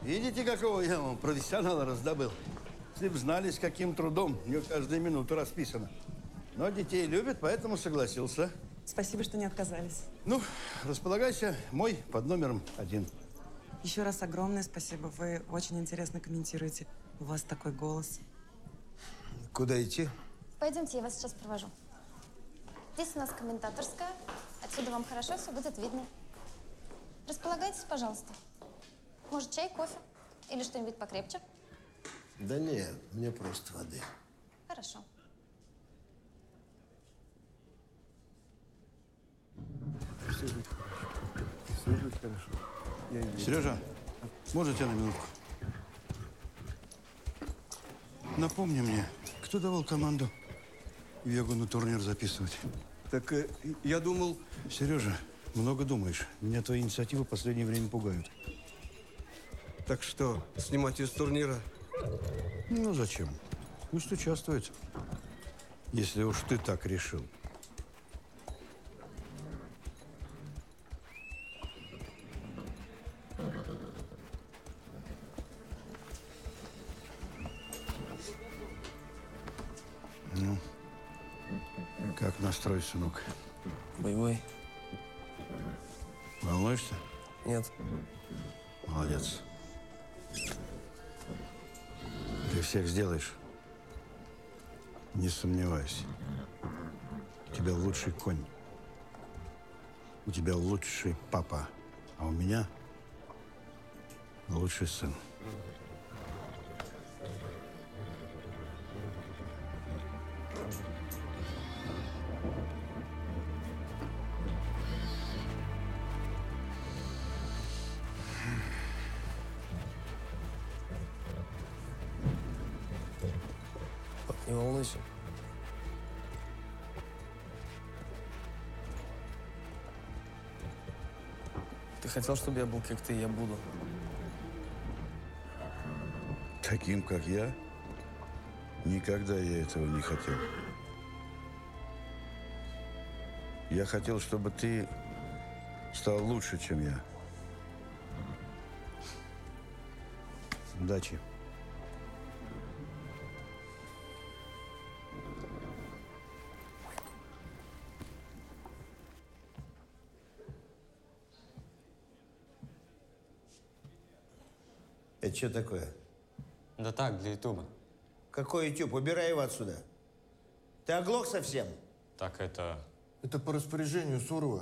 Видите, какого я вам профессионала раздобыл? Если бы знали, с каким трудом, у нее каждая минута расписана. Но детей любит, поэтому согласился. Спасибо, что не отказались. Ну, располагайся, мой под номером 1. Еще раз огромное спасибо. Вы очень интересно комментируете. У вас такой голос. Куда идти? Пойдемте, я вас сейчас провожу. Здесь у нас комментаторская. Отсюда вам хорошо все будет видно. Располагайтесь, пожалуйста. Может, чай, кофе? Или что-нибудь покрепче? Да нет, мне просто воды. Хорошо. Все будет хорошо. Сережа, можно тебя на минутку? Напомни мне, кто давал команду Вегу на турнир записывать? Так я думал... Сережа, много думаешь. Меня твои инициативы в последнее время пугают. Так что, снимать из турнира? Ну, зачем? Пусть участвует. Если уж ты так решил. Ну, как настрой, сынок? Боевой. Волнуешься? Нет. Молодец. Ты всех сделаешь. Не сомневайся. У тебя лучший конь. У тебя лучший папа. А у меня лучший сын. Не волнуйся. Ты хотел, чтобы я был как ты, и я буду. Таким, как я? Никогда я этого не хотел. Я хотел, чтобы ты стал лучше, чем я. Удачи. Это что такое? Да так, для Ютуба. Какой YouTube? Убирай его отсюда. Ты оглох совсем? Так это... Это по распоряжению Сурова.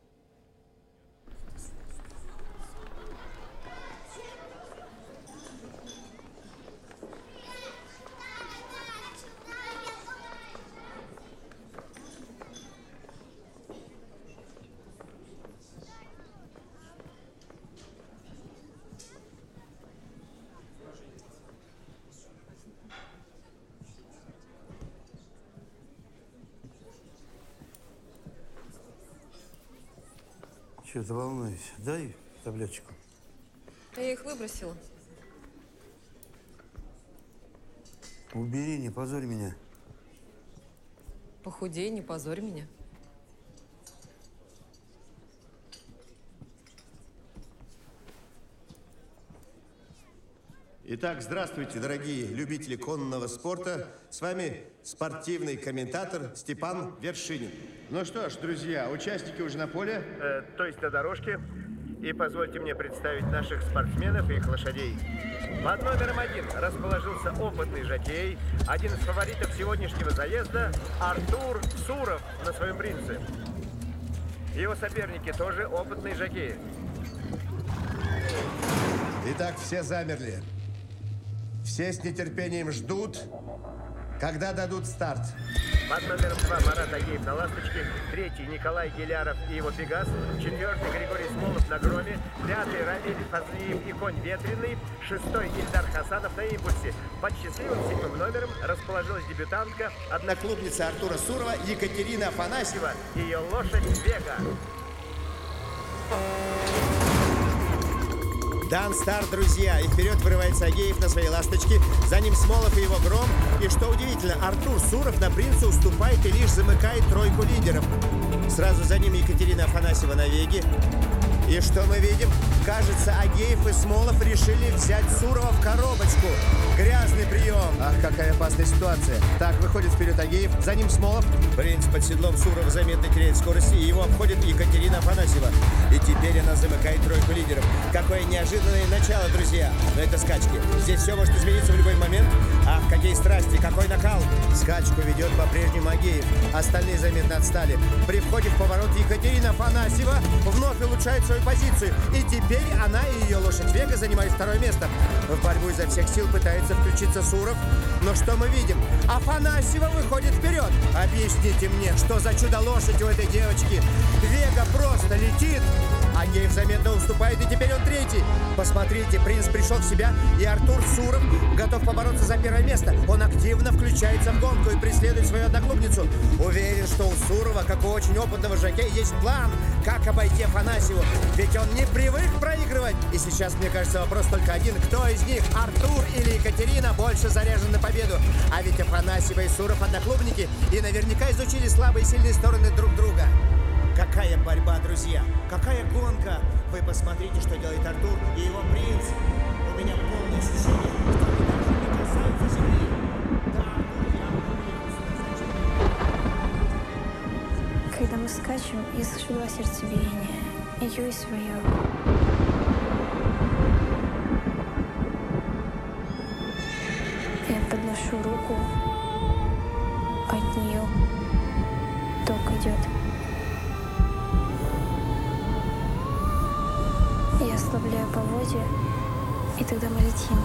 Че ты волнуешься? Дай таблеточку. Я их выбросила. Убери, не позорь меня. Похудей, не позорь меня. Итак, здравствуйте, дорогие любители конного спорта. С вами спортивный комментатор Степан Вершинин. Ну что ж, друзья, участники уже на поле, то есть на дорожке. И позвольте мне представить наших спортсменов и их лошадей. Под номером 1 расположился опытный жокей, один из фаворитов сегодняшнего заезда Артур Суров на своем принце. Его соперники тоже опытные жокеи. Итак, все замерли. Все с нетерпением ждут, когда дадут старт. Под номером 2 Марат Агеев на «Ласточке», 3 Николай Геляров и его «Пегас», 4 Григорий Смолов на «Громе», 5 Равиль Фазлиев и «Конь ветреный», 6 Ильдар Хасанов на «Импульсе». Под счастливым 7 номером расположилась дебютантка, Одноклубница Артура Сурова Екатерина Афанасьева. Ее лошадь «Вега». Дан старт, друзья, и вперед вырывается Агеев на своей «Ласточке». За ним Смолов и его «Гром». И что удивительно, Артур Суров на «Принце» уступает и лишь замыкает тройку лидеров. Сразу за ним Екатерина Афанасьева на «Веге». И что мы видим? Кажется, Агеев и Смолов решили взять Сурова в коробочку. Грязный прием. Ах, какая опасная ситуация. Так, выходит вперед Агеев, за ним Смолов. Принц под седлом Сурова заметно теряет скорости, и его обходит Екатерина Афанасьева. И теперь она замыкает тройку лидеров. Какое неожиданное начало, друзья. Но это скачки. Здесь все может измениться в любой момент. Ах, какие страсти, какой накал. Скачку ведет по-прежнему Агеев. Остальные заметно отстали. При входе в поворот Екатерина Афанасьева вновь улучшает свою позицию. И теперь она и ее лошадь Вега занимают второе место. В борьбу изо всех сил пытается включиться Суров. Но что мы видим? Афанасьева выходит вперед. Объясните мне, что за чудо-лошадь у этой девочки? Вега просто летит. Агеев заметно уступает, и теперь он третий. Посмотрите, принц пришел в себя, и Артур Суров готов побороться за первое место. Он активно включается в гонку и преследует свою одноклубницу. Уверен, что у Сурова, как у очень опытного жокея, есть план, как обойти Афанасьеву. Ведь он не привык проигрывать. И сейчас, мне кажется, вопрос только один. Кто из них, Артур или Екатерина, больше заряжен на победу? А ведь Афанасьева и Суров одноклубники и наверняка изучили слабые и сильные стороны друг друга. Какая борьба, друзья! Какая гонка! Вы посмотрите, что делает Артур и его принц. У меня полное ощущение, что они даже не касаются земли. Да, Когда мы скачем, я слышу два сердцебиения. Ее и свое. Я подношу руку, от нее ток идет. Я ослабляю поводья, и тогда мы летим.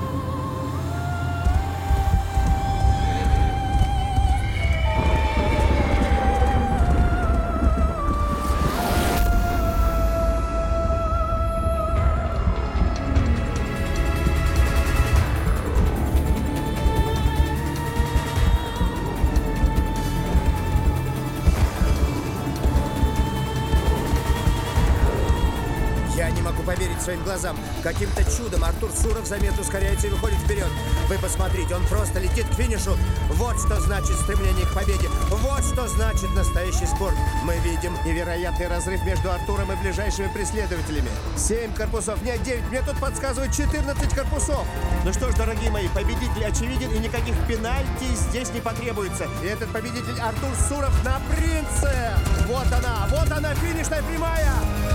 Своим глазам. Каким-то чудом Артур Суров заметно ускоряется и выходит вперед. Вы посмотрите, он просто летит к финишу. Вот что значит стремление к победе. Вот что значит настоящий спорт. Мы видим невероятный разрыв между Артуром и ближайшими преследователями. 7 корпусов, нет, 9. Мне тут подсказывают 14 корпусов. Ну что ж, дорогие мои, победитель очевиден, и никаких пенальти здесь не потребуется. И этот победитель Артур Суров на принце. Вот она, финишная прямая.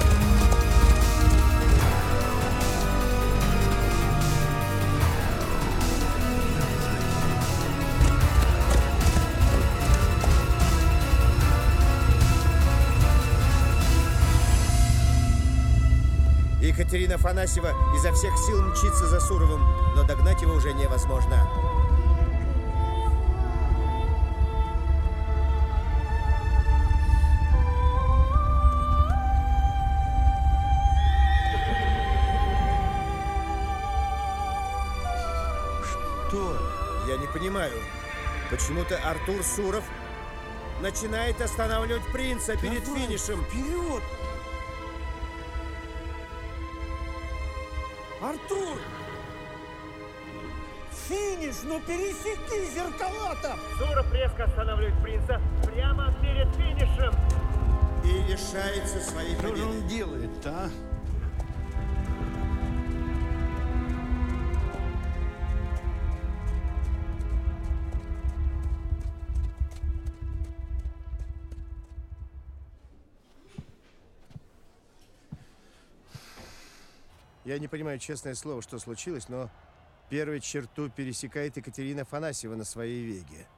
Екатерина Афанасьева изо всех сил мчится за Суровым, но догнать его уже невозможно. Что? Я не понимаю. Почему-то Артур Суров начинает останавливать принца перед финишем. Вперед! Артур! Финиш, ну пересеки зеркала-то! Суров резко останавливает принца прямо перед финишем. И лишается своей победы. Что же он делает-то, а? Я не понимаю, честное слово, что случилось, но первую черту пересекает Екатерина Афанасьева на своей Веге.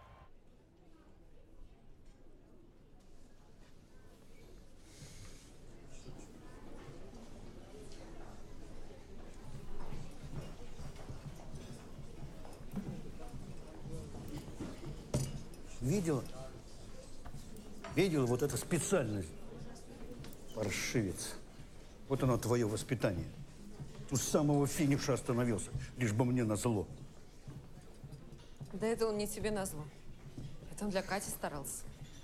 Видел? Видел вот эта специальность? Паршивец. Вот оно, твое воспитание. У самого финиша остановился, лишь бы мне назло. Да это он не тебе назло. Это он для Кати старался.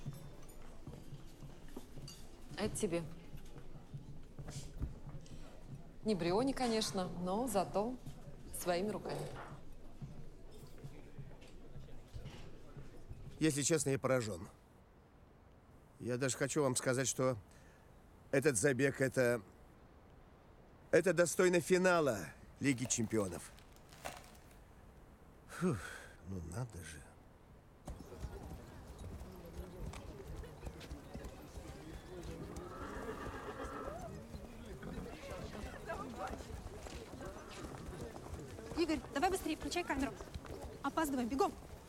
А это тебе. Не Бриони, конечно, но зато своими руками. Если честно, я поражен. Я даже хочу вам сказать, что этот забег – это Это достойно финала Лиги чемпионов. Фух, ну надо же. Игорь, давай быстрее, включай камеру. Опаздываем, бегом.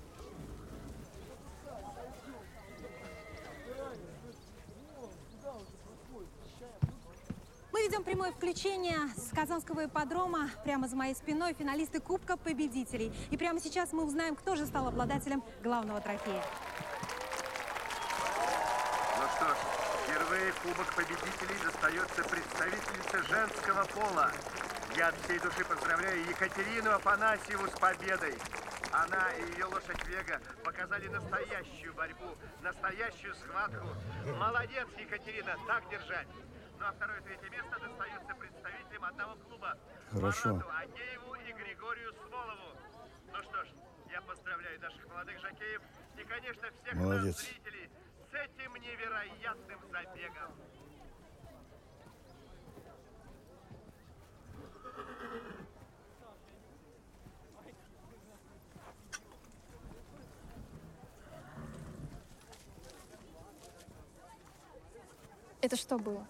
Мы ведем прямое включение с Казанского ипподрома. Прямо за моей спиной финалисты Кубка Победителей. И прямо сейчас мы узнаем, кто же стал обладателем главного трофея. Ну что ж, впервые Кубок Победителей достается представительнице женского пола. Я от всей души поздравляю Екатерину Афанасьеву с победой. Она и ее лошадь Вега показали настоящую борьбу, настоящую схватку. Молодец, Екатерина, так держать. Ну а второе и третье место достается представителям одного клуба. Хорошо. Марату Агееву и Григорию Смолову. Ну что ж, я поздравляю наших молодых жокеев и, конечно, всех Молодец. нас, зрителей, с этим невероятным забегом. Это что было?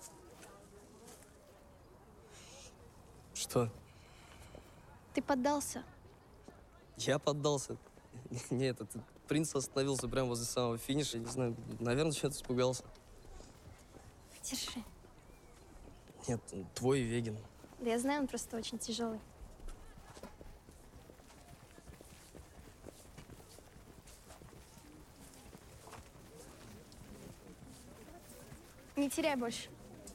Что? Ты поддался? Я поддался. Нет, этот принц остановился прямо возле самого финиша. Не знаю, наверное, что-то испугался. Держи. Нет, твой Вегин. Да я знаю, он просто очень тяжелый. Не теряй больше.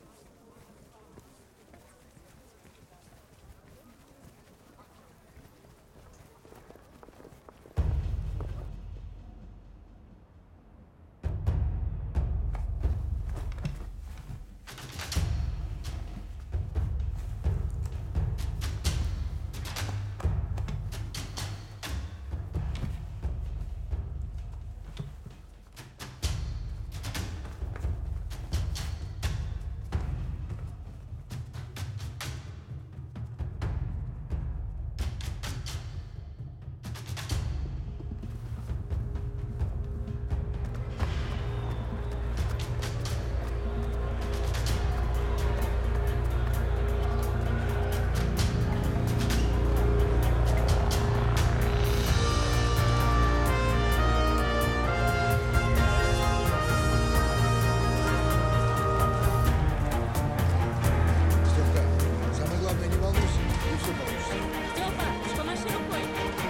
Степка, самое главное, не волнуйся, и все получится. Степа, что маши рукой?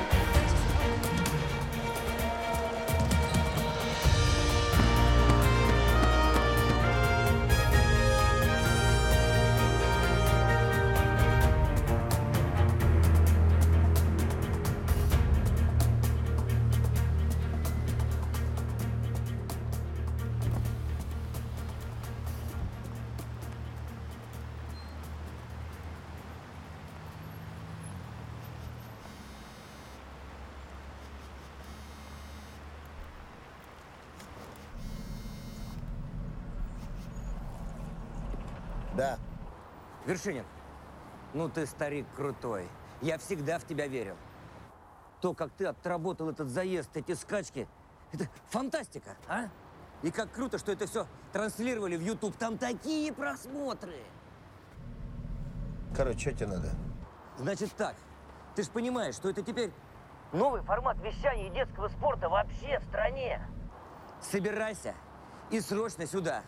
Да. Вершинин, ну ты старик крутой. Я всегда в тебя верил. То, как ты отработал этот заезд, эти скачки, это фантастика, а? И как круто, что это все транслировали в YouTube. Там такие просмотры. Короче, что тебе надо? Значит так, ты же понимаешь, что это теперь новый формат вещания и детского спорта вообще в стране. Собирайся и срочно сюда.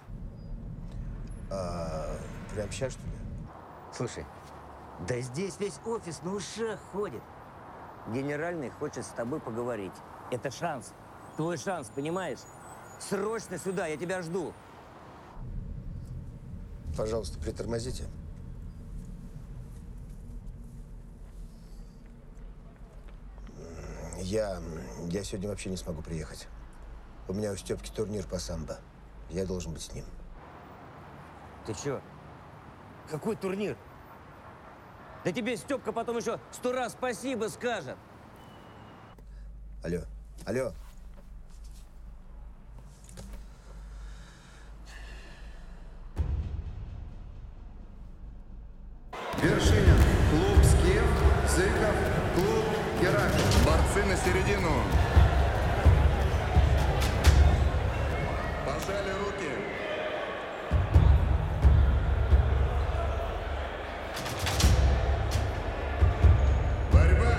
Прям сейчас, что ли? Слушай, да здесь весь офис на ушах ходит. Генеральный хочет с тобой поговорить. Это шанс. Твой шанс, понимаешь? Срочно сюда, я тебя жду. Пожалуйста, притормозите. Я сегодня вообще не смогу приехать. У меня у Степки турнир по самбо. Я должен быть с ним. Ты чё? Какой турнир? Да тебе Степка потом еще 100 раз спасибо скажет. Алло, алло. Вершинин, клуб «Скиф», Зыков, клуб «Геракл». Борцы на середину. Пожали руки. Борьба.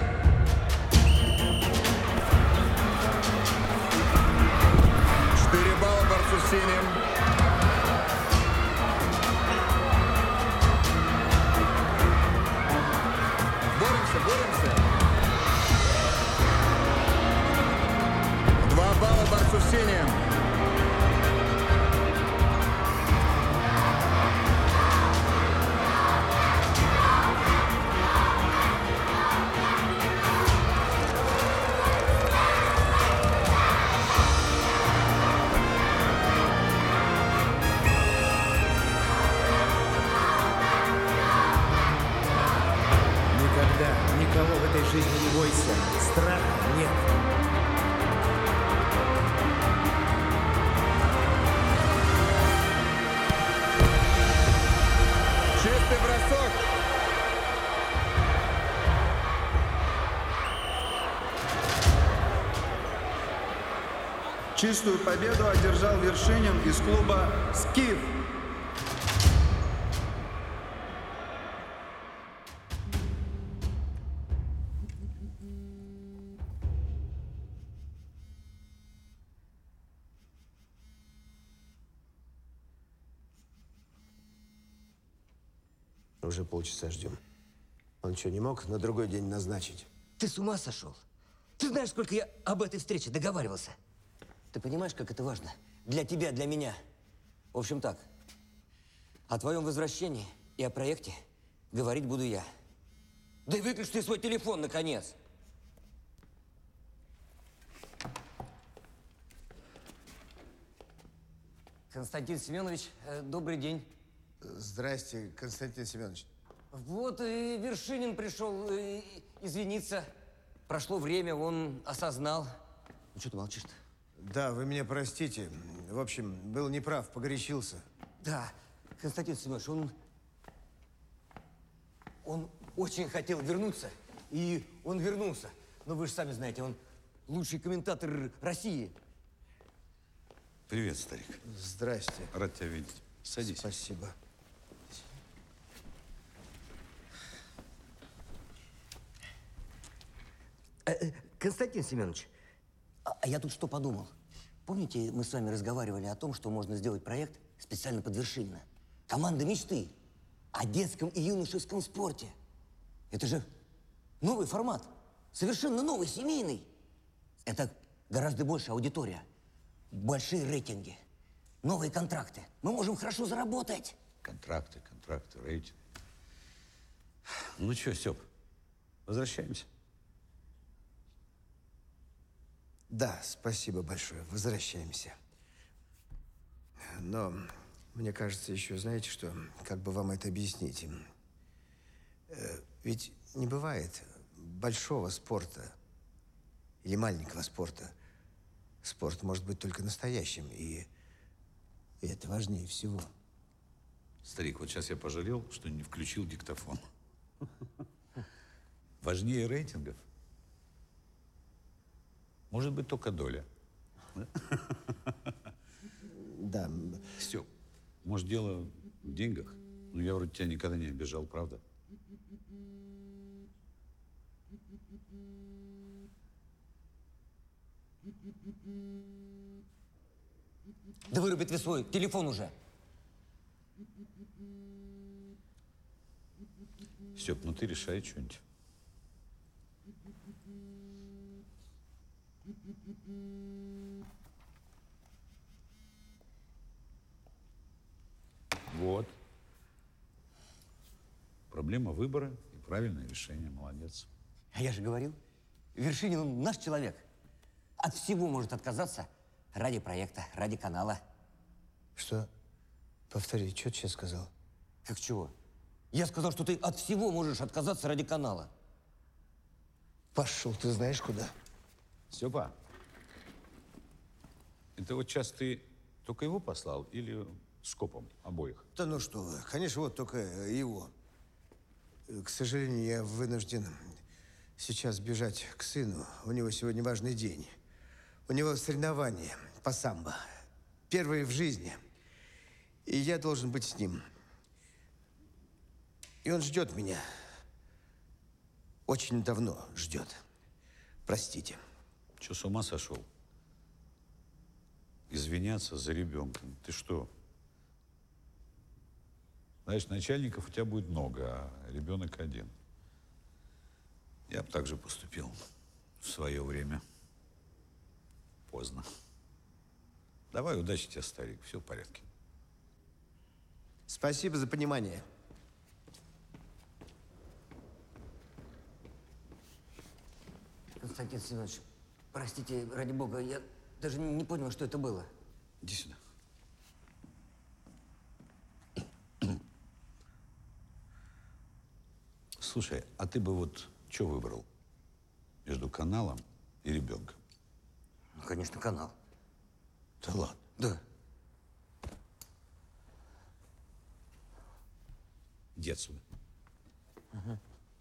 Четыре балла борцу синим. Боремся. 2 балла борцу синим. Никогда никого в этой жизни не бойся. Страха нет. Чистый бросок. Чистую победу одержал Вершинин из клуба «Скиф». Уже полчаса ждем. Он что, не мог на другой день назначить? Ты с ума сошел? Ты знаешь, сколько я об этой встрече договаривался? Ты понимаешь, как это важно? Для тебя, для меня. В общем так, о твоем возвращении и о проекте говорить буду я. Да и выключи ты свой телефон, наконец. Константин Семенович, добрый день. Здрасте, Константин Семенович. Вот и Вершинин пришел извиниться. Прошло время, он осознал. Ну, что ты молчишь-то? Да, вы меня простите. В общем, был неправ, погорячился. Да, Константин Семенович, он очень хотел вернуться, и он вернулся. Но вы же сами знаете, он лучший комментатор России. Привет, старик. Здрасте. Рад тебя видеть. Садись. Спасибо. Константин Семенович, а я тут что подумал? Помните, мы с вами разговаривали о том, что можно сделать проект специально под Вершинина? Команда мечты о детском и юношеском спорте. Это же новый формат, совершенно новый, семейный. Это гораздо больше аудитория, большие рейтинги, новые контракты. Мы можем хорошо заработать. Контракты, рейтинг. Ну что, Степ, возвращаемся? Да, спасибо большое. Возвращаемся. Но мне кажется, еще, знаете что, как бы вам это объяснить? Ведь не бывает большого спорта или маленького спорта. Спорт может быть только настоящим, и это важнее всего. Старик, вот сейчас я пожалел, что не включил диктофон. Важнее рейтингов может быть только доля. Да. Степ, может, дело в деньгах? Ну, я вроде тебя никогда не обижал, правда? Да выруби ты свой телефон уже. Степ, ну ты решай что-нибудь. Вот. Проблема выбора и правильное решение. Молодец. А я же говорил, Вершинин он наш человек. От всего может отказаться ради проекта, ради канала. Что? Повтори, что ты сейчас сказал? Как чего? Я сказал, что ты от всего можешь отказаться ради канала. Пошел, ты знаешь куда? Степа, это вот сейчас ты только его послал или с копом обоих? Да ну что вы, конечно, вот только его. К сожалению, я вынужден сейчас бежать к сыну. У него сегодня важный день. У него соревнования по самбо. Первые в жизни. И я должен быть с ним. И он ждет меня. Очень давно ждет. Простите. Че, с ума сошел? Извиняться за ребенком. Ты что? Знаешь, начальников у тебя будет много, а ребенок один. Я бы так же поступил в свое время. Поздно. Давай, удачи тебе, старик. Все в порядке. Спасибо за понимание. Константин Семенович, простите, ради бога, я даже не понял, что это было. Иди сюда. Слушай, а ты бы вот что выбрал между каналом и ребенком? Ну, конечно, канал. Да ладно? Да. Иди отсюда. Угу.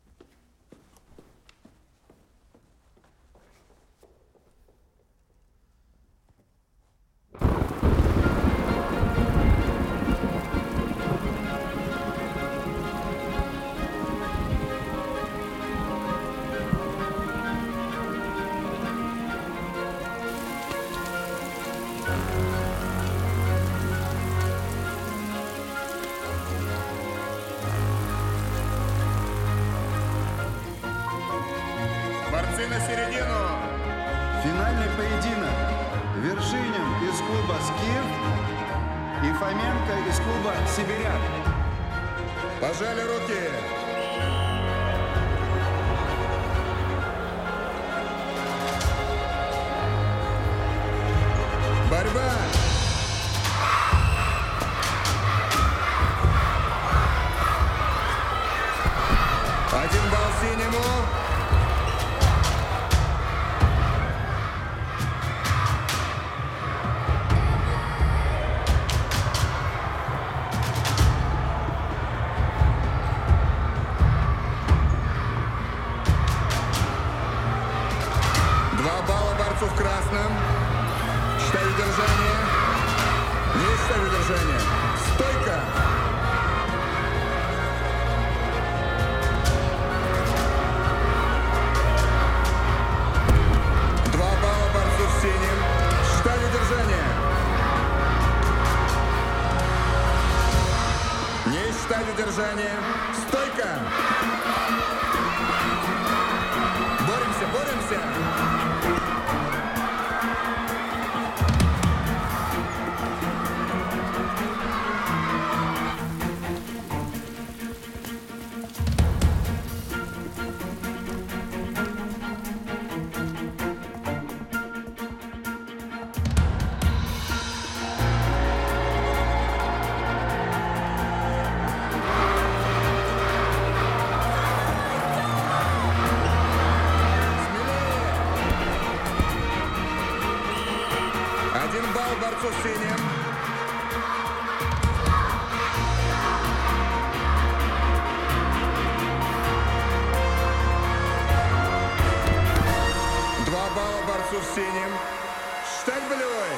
Борцы на середину. Финальный поединок. Вершинин из клуба «Скиф» и Фоменко из клуба «Сибиряк». Пожали руки. Борьба. Один балл синему. В красном. Считаю держание. Не считаю держание. Стойка. Два балла борцу в синем. Считаю держание. Не считаю держание. Стойка. Боремся, боремся. Борцу в синем. Два балла борцу в синем. Штать болевой.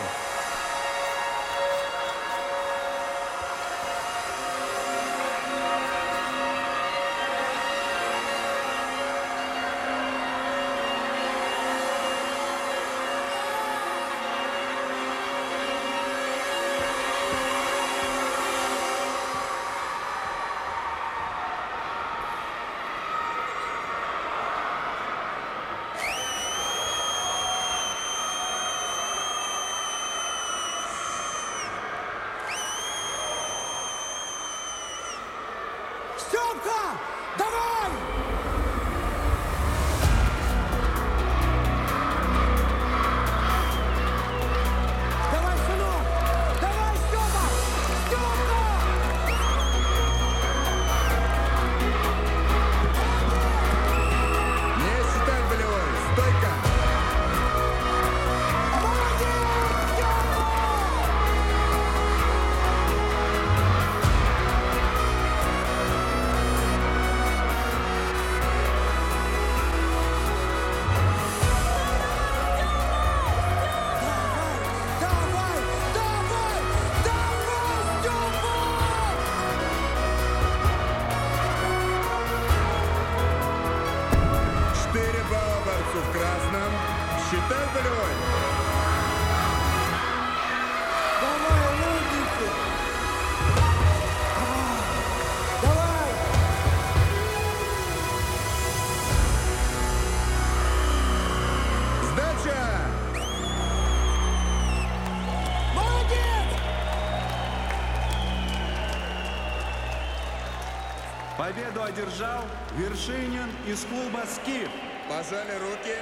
Победу одержал Вершинин из клуба «Скиф». Пожали руки.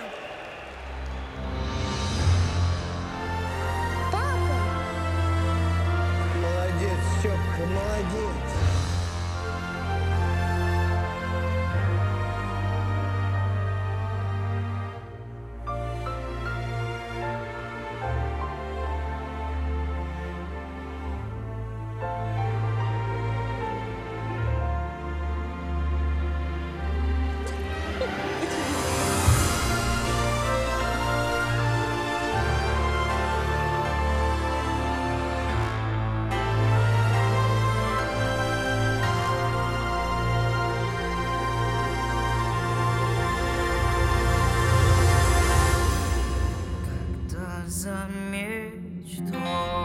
Молодец, Степка, молодец. За мечтой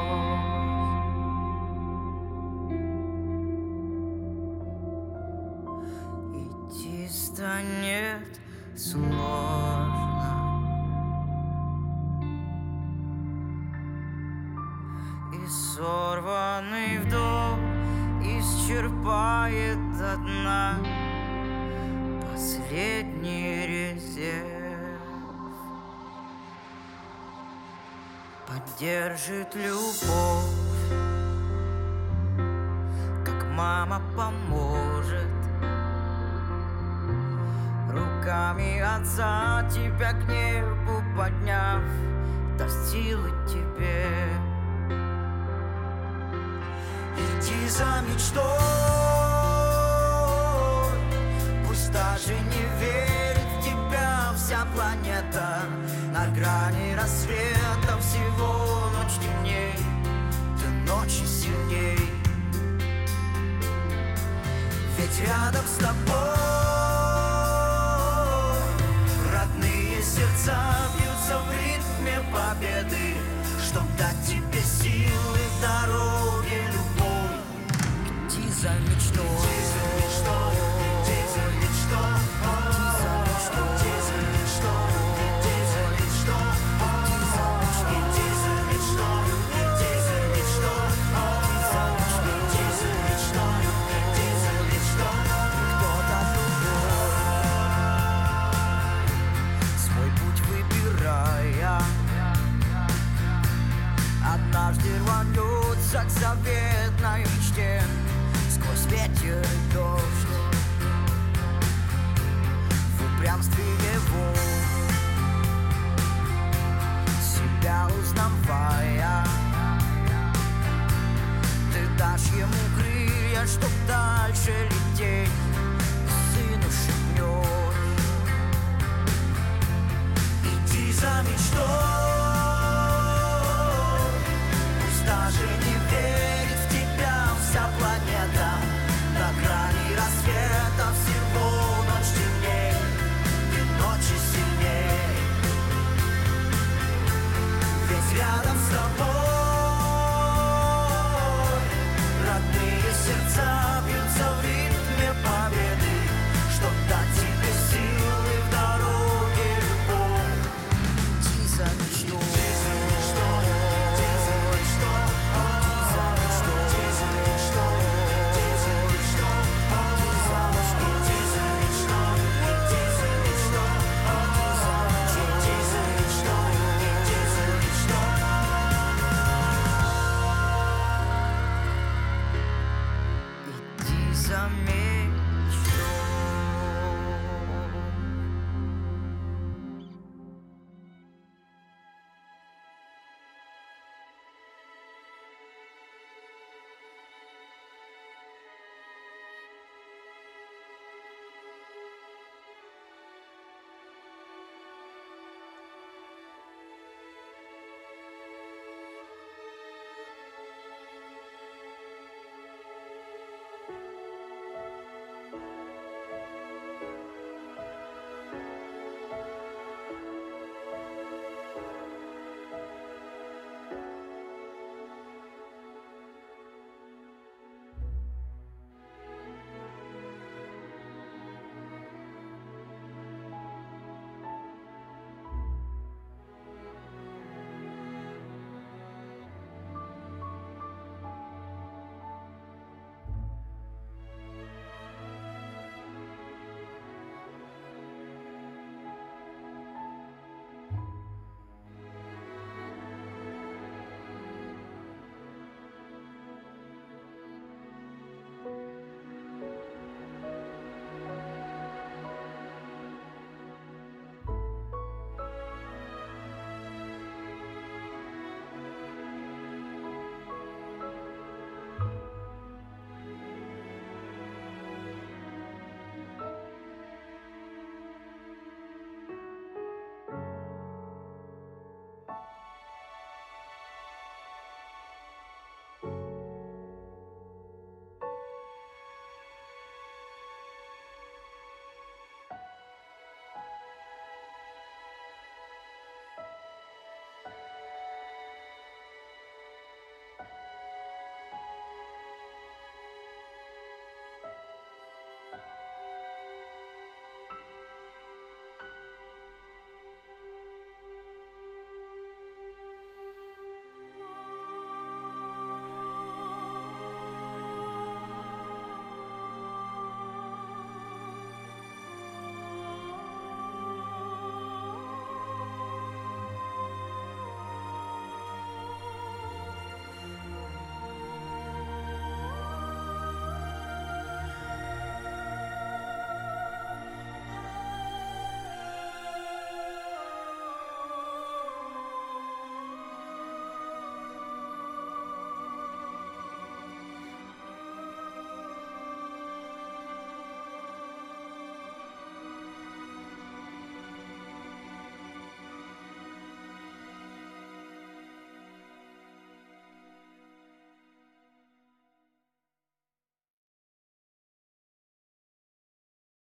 идти станет сложно, и сорванный вдох исчерпает до дна последний резерв. Поддержит любовь, как мама поможет, руками отца тебя к небу подняв, даст силы тебе. Иди за мечтой, пусть даже не верит в тебя вся планета. На грани рассвета всего ночь темней, ты ночи сильней. Ведь рядом с тобой